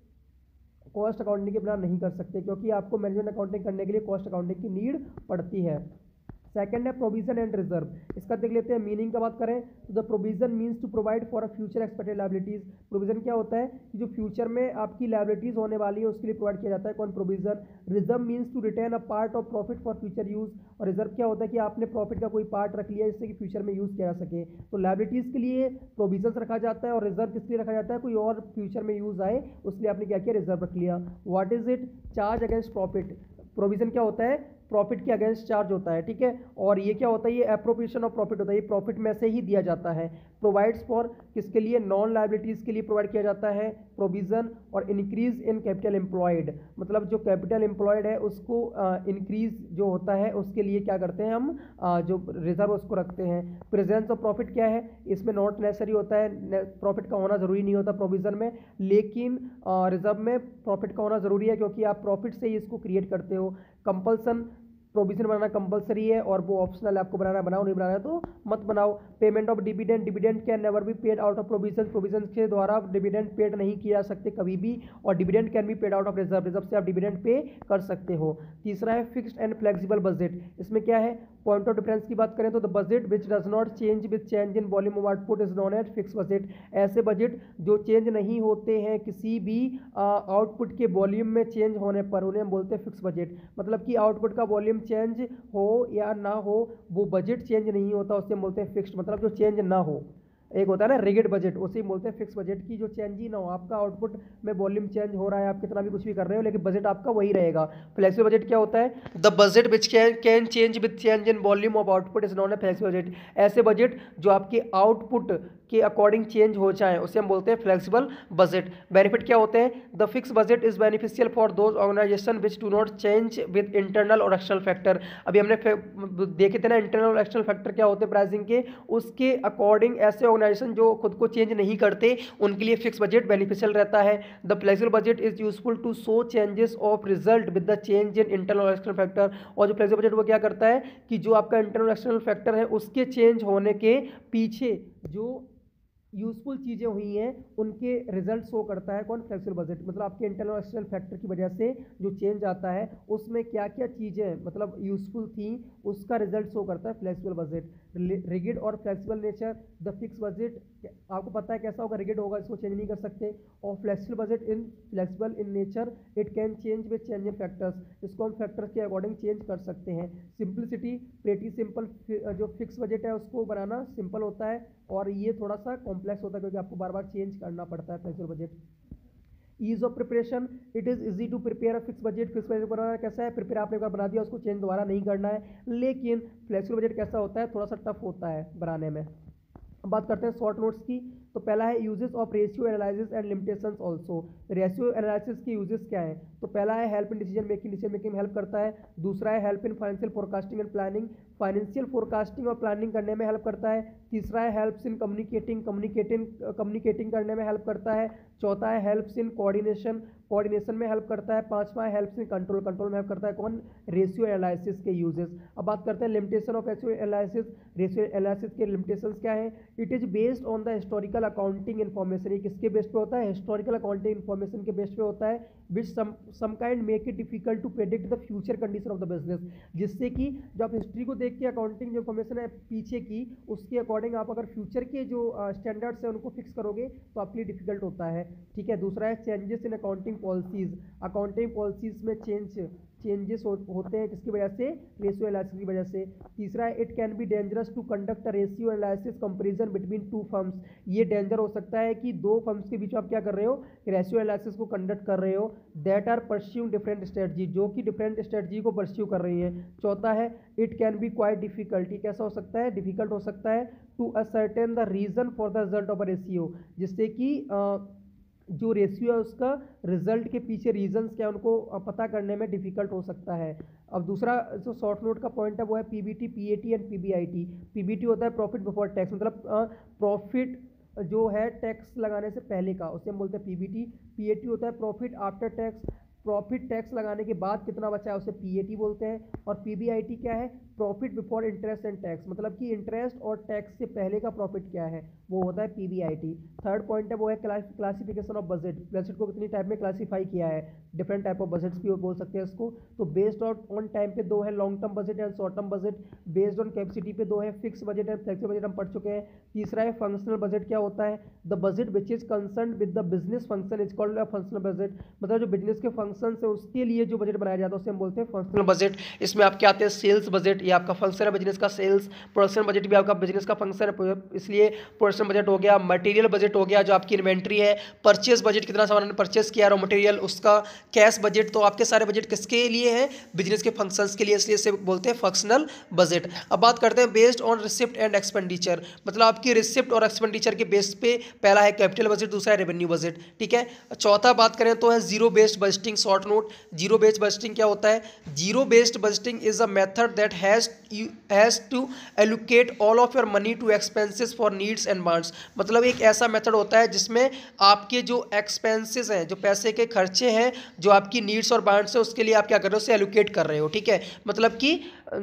कॉस्ट अकाउंटिंग के बिना नहीं कर सकते क्योंकि आपको मैनेजमेंट अकाउंटिंग करने के लिए कॉस्ट अकाउंटिंग की नीड पड़ती है। सेकंड है प्रोविजन एंड रिजर्व, इसका देख लेते हैं। मीनिंग का बात करें तो the provision means to provide for a future expected liabilities. Provision क्या होता है कि जो फ्यूचर में आपकी लायबिलिटीज होने वाली है उसके लिए प्रोवाइड किया जाता है कौन, provision. Reserve means to retain a part of profit for future use, और रिजर्व क्या होता है कि आपने प्रॉफिट का कोई पार्ट रख लिया जिससे कि फ्यूचर में यूज किया जा सके। तो लायबिलिटीज के लिए प्रोविजन रखा जाता है और रिजर्व किस लिए रखा जाता है, कोई और फ्यूचर में यूज आए उसलिए आपने क्या किया, रिजर्व रख लिया। What is it, charge against profit. Provision क्या होता है, प्रॉफिट के अगेंस्ट चार्ज होता है, ठीक है। और ये क्या होता है, ये एप्रोप्रिएशन ऑफ प्रॉफिट होता है, ये प्रॉफिट में से ही दिया जाता है। प्रोवाइड्स फॉर किसके लिए, नॉन लायबिलिटीज़ के लिए प्रोवाइड किया जाता है प्रोविज़न। और इंक्रीज इन कैपिटल एम्प्लॉयड, मतलब जो कैपिटल एम्प्लॉयड है उसको इंक्रीज uh, जो होता है उसके लिए क्या करते हैं हम, uh, जो रिजर्व उसको रखते हैं। प्रेजेंस ऑफ प्रॉफिट क्या है, इसमें नॉट नेसेसरी होता है, प्रॉफिट का होना ज़रूरी नहीं होता प्रोविज़न में, लेकिन रिजर्व uh, में प्रॉफिट का होना ज़रूरी है क्योंकि आप प्रॉफिट से ही इसको क्रिएट करते हो। कंपल्सन, प्रोविजन बनाना कंपलसरी है और वो ऑप्शनल है, आपको बनाना बनाओ, नहीं बनाना है तो मत बनाओ। Payment of dividend, dividend can never be paid out of provision, provision के द्वारा डिविडेंड पेड नहीं किया जा सकते कभी भी। और dividend can be paid out of reserve, reserve से आप डिविडेंड पे कर सकते हो। तीसरा है फिक्स्ड एंड फ्लेक्सिबल बजट, इसमें क्या है, पॉइंट ऑफ डिफरेंस की बात करें तो the budget which does not change with change in volume of output is known as fix budget. ऐसे बजट जो चेंज नहीं होते हैं किसी भी आउटपुट के वॉल्यूम में चेंज होने पर, उन्हें हम बोलते हैं फिक्स बजट। मतलब कि आउटपुट का वॉल्यूम चेंज हो या ना हो, वो बजट चेंज नहीं होता, उससे हम बोलते हैं फिक्स्ड, मतलब जो चेंज ना हो। एक होता है ना रिगिड बजट, उसे बोलते हैं फिक्स बजट की जो चेंज ही ना हो, आपका आउटपुट में वॉल्यूम चेंज हो रहा है, आप कितना भी कुछ भी कर रहे हो लेकिन बजट आपका वही रहेगा। फ्लेक्सिबल बजट क्या होता है, the budget which can change with change in volume of output is known a flexible budget. ऐसे बजट जो आपके आउटपुट के अकॉर्डिंग चेंज हो जाए उसे हम बोलते हैं फ्लेक्सिबल बजट। बेनिफिट क्या होते हैं, the fix budget is beneficial for those organization which do not change with internal और एक्सटर्नल फैक्टर। अभी हमने देखे थे ना इंटरनल और एक्सटर्नल फैक्टर क्या होते हैं प्राइसिंग के, उसके अकॉर्डिंग ऐसे ऑर्गेनाइजेशन जो खुद को चेंज नहीं करते उनके लिए फिक्स बजट बेनिफिशियल रहता है। The flexible budget is useful to show changes of result with the change in internal और एक्सटर्नल फैक्टर। और जो फ्लेक्सिबल बजट वो क्या करता है कि जो आपका इंटरनल और एक्सटर्नल फैक्टर है उसके चेंज होने के पीछे जो यूजफुल चीज़ें हुई हैं उनके रिजल्ट शो करता है कौन, फ्लेक्सिबल बजट। मतलब आपके इंटरनल और एक्सटर्नल फैक्टर की वजह से जो चेंज आता है उसमें क्या क्या चीज़ें मतलब यूजफुल थी उसका रिजल्ट शो करता है फ्लेक्सिबल बजट। रिगिड और flexible nature, the fix budget आपको पता है कैसा होगा, रिगिड होगा, इसको चेंज नहीं कर सकते। और flexible budget in flexible in nature, it can change with change in factors, इसको हम फैक्टर्स के अकॉर्डिंग चेंज कर सकते हैं। सिंपलिसिटी, प्रेटी सिंपल, जो फिक्स बजट है उसको बनाना सिंपल होता है और ये थोड़ा सा कॉम्प्लेक्स होता है क्योंकि आपको बार बार चेंज करना पड़ता है flexible budget. Ease of preparation, it is easy to prepare a fix budget, fix budget बनाना कैसा है, प्रिपेयर आपने एक बार बना दिया उसको चेंज दोबारा नहीं करना है। लेकिन फ्लेक्सिबल बजट कैसा होता है, थोड़ा सा टफ होता है बनाने में। अब बात करते हैं शॉर्ट नोट्स की। तो पहला है uses of ratio analysis and limitations also. Ratio analysis के यूजेस क्या है? तो पहला है help in decision making, decision making में हेल्प करता है। दूसरा है help in financial forecasting and planning, financial forecasting और प्लानिंग करने में हेल्प करता है। तीसरा है helps in communicating, communicating communicating करने में हेल्प करता है। चौथा है हेल्प्स इन कोऑर्डिनेशन, कोऑर्डिनेशन में हेल्प करता है। पांचवा है हेल्प्स इन कंट्रोल, कंट्रोल में हेल्प करता है। कौन? रेशियो एनालिसिस के यूजेस। अब बात करते हैं limitation of ratio analysis. Ratio analysis के लिमिटेशंस क्या है? It is based on the historical accounting information. ये किसके बेस पे होता है? हिस्टोरिकल अकाउंटिंग इन्फॉर्मेशन के बेस पे होता है। Which some some kind make it difficult to predict the future condition of the business, जिससे कि जब आप हिस्ट्री को देख के अकाउंटिंग जो इन्फॉर्मेशन है पीछे की, उसके अकॉर्डिंग आप अगर फ्यूचर के जो स्टैंडर्ड्स है उनको फिक्स करोगे तो आपके लिए डिफिकल्ट होता है। ठीक है। दूसरा है changes in accounting policies. Accounting policies में चेंज चेंजेस हो, होते हैं किसकी वजह से? रेशियो एनालिसिस की वजह से। तीसरा है it can be dangerous to conduct a ratio analysis comparison between two firms. ये डेंजर हो सकता है कि दो फर्म्स के बीच में आप क्या कर रहे हो? रेशियो एनालिसिस को कंडक्ट कर रहे हो। That are pursuing different strategy, जो कि डिफरेंट स्ट्रेटजी को परस्यू कर रही है। चौथा है it can be quite difficult. कैसा हो सकता है? डिफिकल्ट हो सकता है to ascertain the reason for the result of a ratio, जिससे कि जो रेशियो है उसका रिजल्ट के पीछे रीजंस क्या उनको पता करने में डिफिकल्ट हो सकता है। अब दूसरा जो शॉर्ट नोट का पॉइंट है वो है PBT, PAT and PBIT. PBT होता है प्रॉफिट बिफोर टैक्स, मतलब प्रॉफिट जो है टैक्स लगाने से पहले का, उसे हम बोलते हैं पीबीटी। पीएटी होता है profit after tax, profit tax लगाने के बाद कितना बचा है उसे पीएटी बोलते हैं। और पीबीआईटी क्या है? Profit before interest and tax, मतलब कि इंटरेस्ट और टैक्स से पहले का प्रॉफिट क्या है वो होता है पीबीआईटी। थर्ड पॉइंट है वो है क्लासिफिकेशन ऑफ बजट। बजट को कितनी टाइप में क्लासीफाई किया है? डिफरेंट टाइप ऑफ बजट्स भी बोल सकते हैं इसको। तो बेस्ड ऑन ऑन टाइम पे दो है, long term budget and short term budget. Based on capacity पे दो है, fix budget and flexible budget, हम पढ़ चुके हैं। तीसरा है फंक्शनल बजट। क्या होता है? The budget which is concern with the business function is called a functional budget, मतलब जो बिजनेस के फंक्शन है उसके लिए जो बजट बनाया जाता है उसे हम बोलते हैं फंक्शनल बजट। इसमें आपके आते हैं सेल्स बजट, ये आपका फंक्शन है बिजनेस का सेल्स। प्रोडक्शन बजट भी आपका बिजनेस का फंक्शन है, इसलिए प्रोडक्शन बजट हो गया। मटेरियल बजट हो गया जो आपकी इन्वेंट्री है। परचेस बजट, कितना सामान ने परचेस किया रॉ मटेरियल उसका। कैश बजट, तो आपके सारे बजट किसके लिए हैं? बिजनेस के फंक्शंस के लिए, इसलिए इसे बोलते हैं फंक्शनल बजट। अब बात करते हैं based on receipt and expenditure, मतलब आपकी रिसिप्ट और एक्सपेंडिचर के बेस पे पहला है कैपिटल बजट, दूसरा है रेवेन्यू बजट। ठीक है। चौथा बात करें तो है zero based budgeting. Short note, zero based budgeting क्या होता है? Zero based budgeting is a method that has has to allocate all of your money to expenses for needs and wants, मतलब एक ऐसा मेथड होता है जिसमें आपके जो एक्सपेंसेस हैं, जो पैसे के खर्चे हैं, जो आपकी नीड्स और वांट्स है, उसके लिए आप क्या कर रहे हो? उसे एलोकेट कर रहे हो। ठीक है। मतलब कि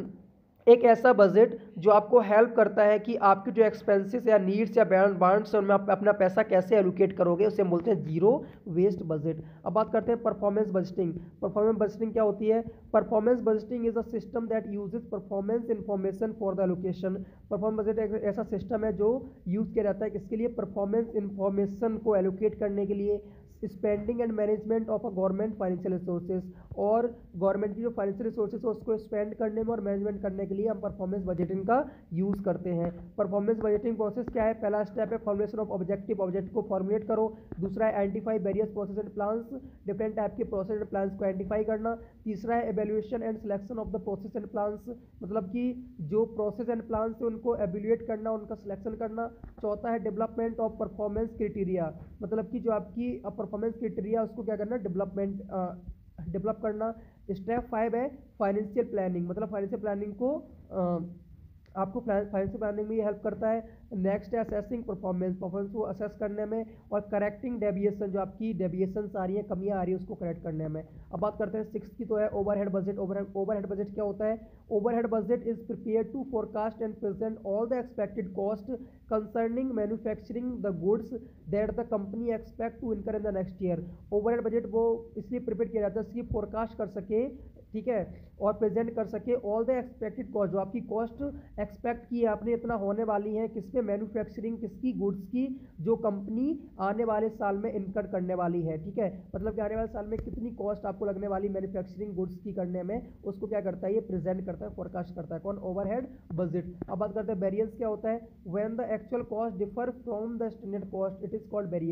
एक ऐसा बजट जो आपको हेल्प करता है कि आपके जो एक्सपेंसेस या नीड्स या वांट्स हैं उनमें आप अपना पैसा कैसे एलोकेट करोगे, उसे हम बोलते हैं जीरो वेस्ट बजट। अब बात करते हैं परफॉर्मेंस बजटिंग। परफॉर्मेंस बजटिंग क्या होती है? Performance budgeting is a system that uses performance information for the allocation. Performance budget एक ऐसा सिस्टम है जो यूज किया जाता है किसके लिए? परफॉर्मेंस इन्फॉर्मेशन को एलोकेट करने के लिए। Spending and management of a government financial resources, और गवर्नमेंट की जो फाइनेंशियल रिसोर्सेज है उसको स्पेंड करने में और मैनेजमेंट करने के लिए हम परफॉर्मेंस बजटिंग का यूज़ करते हैं। परफॉर्मेंस बजटिंग प्रोसेस क्या है? पहला स्टेप है फॉर्मुलेशन ऑफ ऑब्जेक्टिव, ऑब्जेक्टिव को फॉर्मुलेट करो। दूसरा है identify various process and plans, different type के प्रोसेस एंड प्लान्स को आइडेंटिफाई करना। तीसरा है evaluation and selection of the process and plans, मतलब कि जो प्रोसेस एंड प्लान्स है उनको एवेल्यूएट करना, उनका सिलेक्शन करना। चौथा है डेवलपमेंट ऑफ परफॉर्मेंस क्राइटेरिया, मतलब कि जो आपकी परफॉर्मेंस क्राइटेरिया उसको क्या करना? डेवलपमेंट डेवलप करना। स्टेप फाइव है फाइनेंशियल प्लानिंग, मतलब फाइनेंशियल प्लानिंग को आ, आपको फाइनेंशियल प्लानिंग में ये हेल्प करता है। नेक्स्ट है असेसिंग परफॉर्मेंस, परफॉर्मेंस को असेस करने में, और करेक्टिंग डेविएशन, जो आपकी डेविएशंस आ रही हैं, कमियां आ रही हैं, उसको करेक्ट करने में। अब बात करते हैं सिक्स की, तो है overhead budget. Overhead overhead budget क्या होता है? Overhead budget is prepare to forecast and present all the expected cost concerning manufacturing the goods that the company expect to incur in the next year. Overhead budget वो इसलिए prepare किया जाता है इसकी forecast कर सके, ठीक है, और प्रेजेंट कर सके ऑल द एक्सपेक्टेड कॉस्ट, जो आपकी कॉस्ट एक्सपेक्ट की है आपने इतना होने वाली है, किसमें? मैन्युफैक्चरिंग, किसकी? गुड्स की, जो कंपनी आने वाले साल में इनकर करने वाली है। ठीक है। मतलब कि आने वाले साल में कितनी कॉस्ट आपको लगने वाली मैन्युफैक्चरिंग गुड्स की करने में, उसको क्या करता है? ये प्रेजेंट करता है, फोरकास्ट करता है। कौन? Overhead budget. अब बात करते हैं वेरिएंस क्या होता है? When the actual cost differ from the standard cost it is called variance,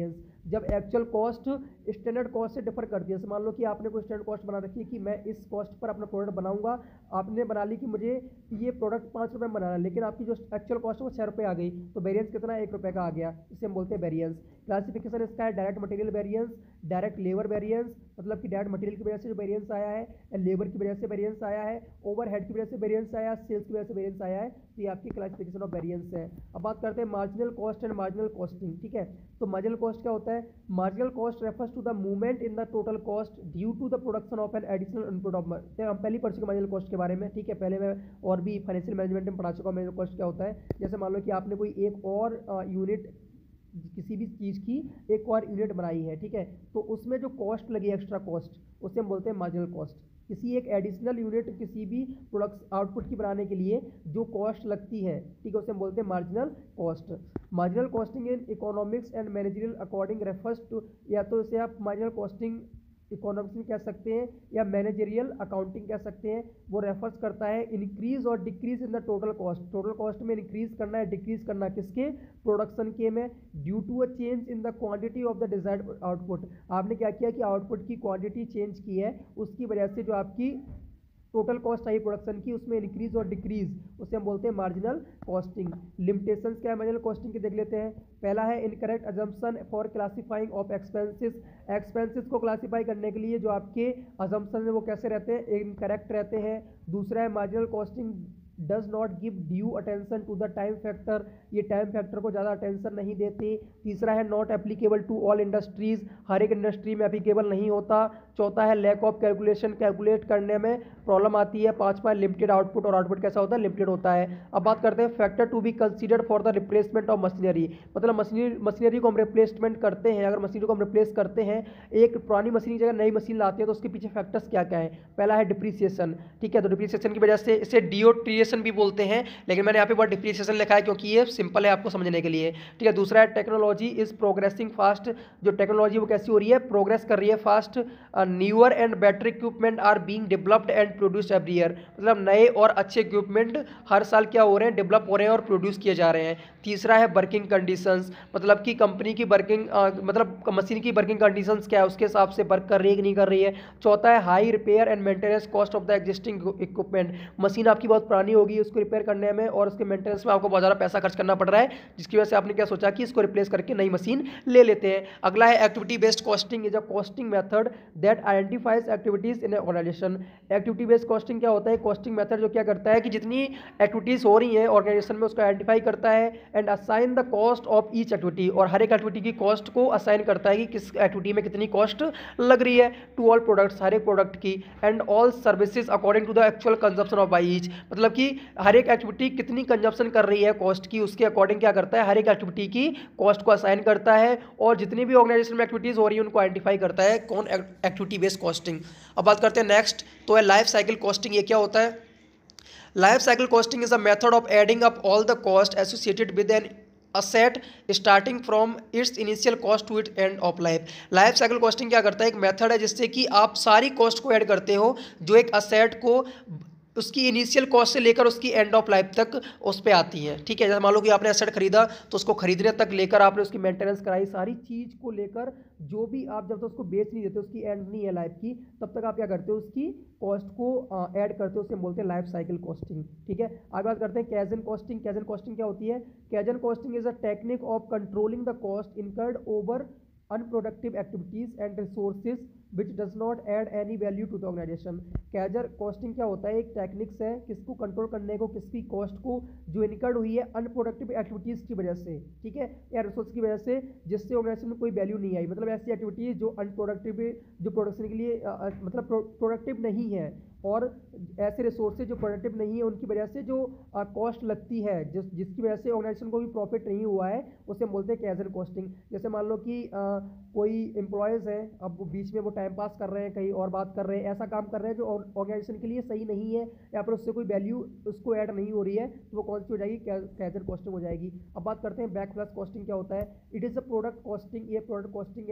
जब एक्चुअल कॉस्ट स्टैंडर्ड कॉस्ट से डिफर करती है। मान लो कि आपने कोई स्टैंडर्ड कॉस्ट बना रखी है कि मैं इस कॉस्ट पर अपना प्रोडक्ट बनाऊंगा, आपने बना ली कि मुझे ये प्रोडक्ट पाँच रुपये में बनाना है, लेकिन आपकी जो एक्चुअल कॉस्ट है वो छः रुपये आ गई, तो वेरिएंस कितना है, एक रुपये का आ गया, इसे हम बोलते हैं वेरिएंस। क्लासिफिकेशन इसका है direct material variance, direct labour variance, मतलब कि डायरेक्ट मटेरियल की वजह से जो वेरिएंस आया है, लेबर की वजह से वेरिएंस आया है, ओवरहेड की वजह से वेरिएंस आया, सेल्स की वजह से वेरिएंस आया है, तो ये आपकी क्लासिफिकेशन ऑफ वेरिएंस है। अब बात करते हैं marginal cost and marginal costing. ठीक है, तो मार्जिनल कॉस्ट क्या होता है? Marginal cost refers to the movement in the total cost due to the production of an additional input of. हम पहली पढ़ चुके मार्जिनल कॉस्ट के बारे में। ठीक है, पहले मैं और भी फाइनेंशियल मैनेजमेंट में पढ़ा चुका हूँ मार्जिनल कॉस्ट क्या होता है। जैसे मान लो कि आपने कोई एक और यूनिट किसी भी चीज़ की एक और यूनिट बनाई है, ठीक है, तो उसमें जो कॉस्ट लगी एक्स्ट्रा कॉस्ट, उसे हम बोलते हैं मार्जिनल कॉस्ट। किसी एक एडिशनल यूनिट किसी भी प्रोडक्ट आउटपुट की बनाने के लिए जो कॉस्ट लगती है, ठीक है, उसे हम बोलते हैं marginal cost. Marginal costing in economics and managerial according refers to, या तो इसे आप मार्जिनल कॉस्टिंग इकोनॉमिक्स में कह सकते हैं या मैनेजरियल अकाउंटिंग कह सकते हैं। वो रेफर्स करता है इंक्रीज और decrease in the total cost. Total cost में इंक्रीज करना है, डिक्रीज करना किसके? प्रोडक्शन के में, due to a change in the quantity of the desired output. आपने क्या किया कि आउटपुट की क्वांटिटी चेंज की है, उसकी वजह से जो आपकी टोटल कॉस्ट आई प्रोडक्शन की, उसमें इंक्रीज और डिक्रीज, उसे हम बोलते हैं मार्जिनल कॉस्टिंग। लिमिटेशंस क्या है मार्जिनल कॉस्टिंग के, देख लेते हैं। पहला है incorrect assumption for classifying of expenses. Expenses को क्लासीफाई करने के लिए जो आपके अजम्पशन है वो कैसे रहते हैं? इनकरेक्ट रहते हैं। दूसरा है marginal costing does not give due attention to the time factor. ये टाइम फैक्टर को ज़्यादा अटेंशन नहीं देती। तीसरा है not applicable to all industries, हर एक इंडस्ट्री में एप्लीकेबल नहीं होता। चौथा है लैक ऑफ कैलकुलेशन, कैलकुलेट करने में प्रॉब्लम आती है। पांचवा लिमिटेड आउटपुट, और आउटपुट कैसा होता है? लिमिटेड होता है। अब बात करते हैं factor to be considered for the replacement of machinery. मतलब मशीनरी मशीनरी को हम रिप्लेसमेंट करते हैं, अगर मशीनरी को हम रिप्लेस करते हैं, एक पुरानी मशीन की जगह नई मशीन लाते हैं, तो उसके पीछे फैक्टर्स क्या क्या है? पहला है डिप्रीसिएशन। ठीक है, तो डिप्रीसिएशन की वजह से इसे डिओट्रिएशन भी बोलते हैं, लेकिन मैंने यहाँ पे वर्ड डिप्रीसिएशन लिखा है क्योंकि ये सिंपल है आपको समझने के लिए। ठीक है, दूसरा है टेक्नोलॉजी इज प्रोग्रेसिंग फास्ट। जो टेक्नोलॉजी वो कैसी हो रही है? प्रोग्रेस कर रही है fast. Newer and better equipment are being developed and produced every year. मतलब नए और अच्छे इक्विपमेंट हर साल क्या हो रहे हैं? डेवलप हो रहे हैं और प्रोड्यूस किए जा रहे हैं। तीसरा है वर्किंग कंडीशंस, मतलब कि कंपनी की वर्किंग मतलब मशीन की वर्किंग कंडीशंस क्या है, उसके हिसाब से वर्क कर रही है कि नहीं कर रही है। चौथा है high repair and maintenance cost of the existing equipment. Machine आपकी बहुत पुरानी होगी, उसको रिपेयर करने में और उसके मेंटेनेंस में आपको बहुत ज़्यादा पैसा खर्च करना पड़ रहा है, जिसकी वजह से आपने क्या सोचा कि इसको रिप्लेस करके नई मशीन ले लेते हैं। अगला है activity based costing is a costing method that identifies activities in organization. Activity based costing क्या होता है? कॉस्टिंग मेथड जो क्या करता है कि जितनी एक्टिविटीज हो रही हैं ऑर्गेनाइजेशन में, उसको आइडेंटिफाई करता है and assign the cost of each activity, और हर एक एक्टिविटी की कॉस्ट को असाइन करता है कि किस एक्टिविटी में कितनी कॉस्ट लग रही है, टू ऑल प्रोडक्ट्स, हर एक प्रोडक्ट की, and all services according to the actual consumption of by each. मतलब कि हर एक एक्टिविटी कितनी कंजप्शन कर रही है कॉस्ट की, उसके अकॉर्डिंग क्या करता है? हर एक एक्टिविटी की कॉस्ट को असाइन करता है, और जितनी भी ऑर्गेनाइजेशन में एक्टिविटीज हो रही है उनको आइडेंटिफाई करता है। कौन? Activity based costing. अब बात करते हैं नेक्स्ट, तो है लाइफ साइकिल कॉस्टिंग। ये क्या होता है? Life cycle costing is a method of adding up all the cost associated with an asset starting from its initial cost to it end of life. Life cycle costing क्या करता है? एक method है जिससे कि आप सारी कॉस्ट को ऐड करते हो जो एक असेट को उसकी इनिशियल कॉस्ट से लेकर उसकी एंड ऑफ लाइफ तक उस पर आती है। ठीक है, जैसे मान लो कि आपने एसेट खरीदा, तो उसको खरीदने तक लेकर आपने उसकी मेंटेनेंस कराई, सारी चीज़ को लेकर जो भी आप जब तक उसको बेच नहीं देते, उसकी एंड नहीं है लाइफ की, तब तक आप क्या करते हो? उसकी कॉस्ट को ऐड करते हो, उसे बोलते हैं लाइफ साइकिल कॉस्टिंग। ठीक है, आगे बात करते हैं कैजन कॉस्टिंग। कैजन कॉस्टिंग क्या होती है? Kaizen costing is a technique of controlling the cost incurred over unproductive activities and resources which does not add any value to the organization। Kaizen costing क्या होता है? एक टेक्निक्स है किसको control करने को, किसकी कॉस्ट को जो इनकर्ड हुई है अनप्रोडक्टिव एक्टिविटीज़ की वजह से, ठीक है, या रिसोर्स की वजह से, जिससे ऑर्गेनाइजेशन में कोई वैल्यू नहीं आई। मतलब ऐसी एक्टिविटीज़ जो अनप्रोडक्टिव, जो प्रोडक्शन के लिए आ, आ, मतलब प्रोडक्टिव नहीं है, और ऐसे रिसोर्सेज जो प्रोडक्टिव नहीं है उनकी वजह से जो कॉस्ट लगती है, जिस जिसकी वजह से ऑर्गेनाइजेशन को भी प्रॉफिट नहीं हुआ है, उसे हम बोलते हैं कैजल कॉस्टिंग। जैसे मान लो कि आ, कोई एम्प्लॉयज़ है, अब वो बीच में वो टाइम पास कर रहे हैं, कहीं और बात कर रहे हैं, ऐसा काम कर रहे हैं जो ऑर्गेनाइजेशन के लिए सही नहीं है, या फिर उससे कोई वैल्यू उसको ऐड नहीं हो रही है, तो वो कौन सी हो जाएगी? कैजल कॉस्टिंग हो जाएगी। अब बात करते हैं बैक फ्लश कॉस्टिंग क्या होता है? It is a product costing. ये प्रोडक्ट कॉस्टिंग है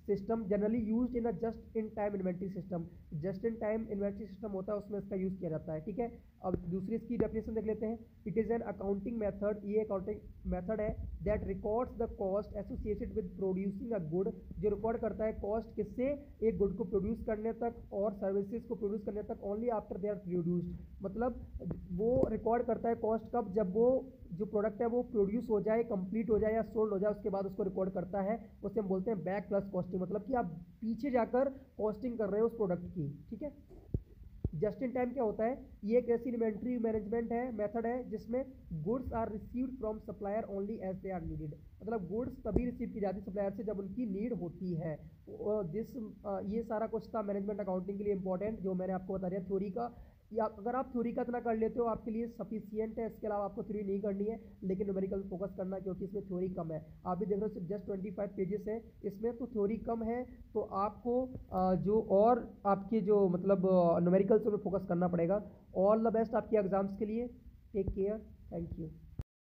system generally used in a just in time inventory system. Just in time inventory system होता है उसमें इसका यूज़ किया जाता है, ठीक है। अब दूसरी इसकी डेफिनेशन देख लेते हैं। It is an accounting method, ये अकाउंटिंग मेथड है that records the cost associated with producing a good, जो रिकॉर्ड करता है कॉस्ट किससे, एक गुड को प्रोड्यूस करने तक और सर्विसेज को प्रोड्यूस करने तक, only after they are produced. मतलब वो रिकॉर्ड करता है कॉस्ट कब, जब वो जो प्रोडक्ट है वो प्रोड्यूस हो जाए, कंप्लीट हो जाए या सोल्ड हो जाए, उसके बाद उसको रिकॉर्ड करता है। उसे हम बोलते हैं बैक प्लस कॉस्टिंग, मतलब कि आप पीछे जाकर कॉस्टिंग कर रहे हो उस प्रोडक्ट की, ठीक है। जस्ट इन टाइम क्या होता है, ये एक ऐसी इन्वेंट्री मैनेजमेंट है, मेथड है जिसमें goods are received from supplier only as they are needed. मतलब गुड्स तभी रिसीव की जाती है सप्लायर से जब उनकी नीड होती है। दिस ये सारा कुछ था मैनेजमेंट अकाउंटिंग के लिए इंपॉर्टेंट, जो मैंने आपको बता दिया थ्योरी का। या अगर आप थ्योरी का इतना कर लेते हो आपके लिए सफिशियंट है, इसके अलावा आपको थ्योरी नहीं करनी है, लेकिन न्यूमेरिकल फोकस करना क्योंकि इसमें थ्योरी कम है। आप भी देख रहे हो सिर्फ जस्ट ट्वेंटी फाइव पेजेस है इसमें, तो थ्योरी कम है, तो आपको जो और आपके जो मतलब न्यूमेरिकल से फोकस करना पड़ेगा। ऑल द बेस्ट आपके एग्जाम्स के लिए, टेक केयर, थैंक यू।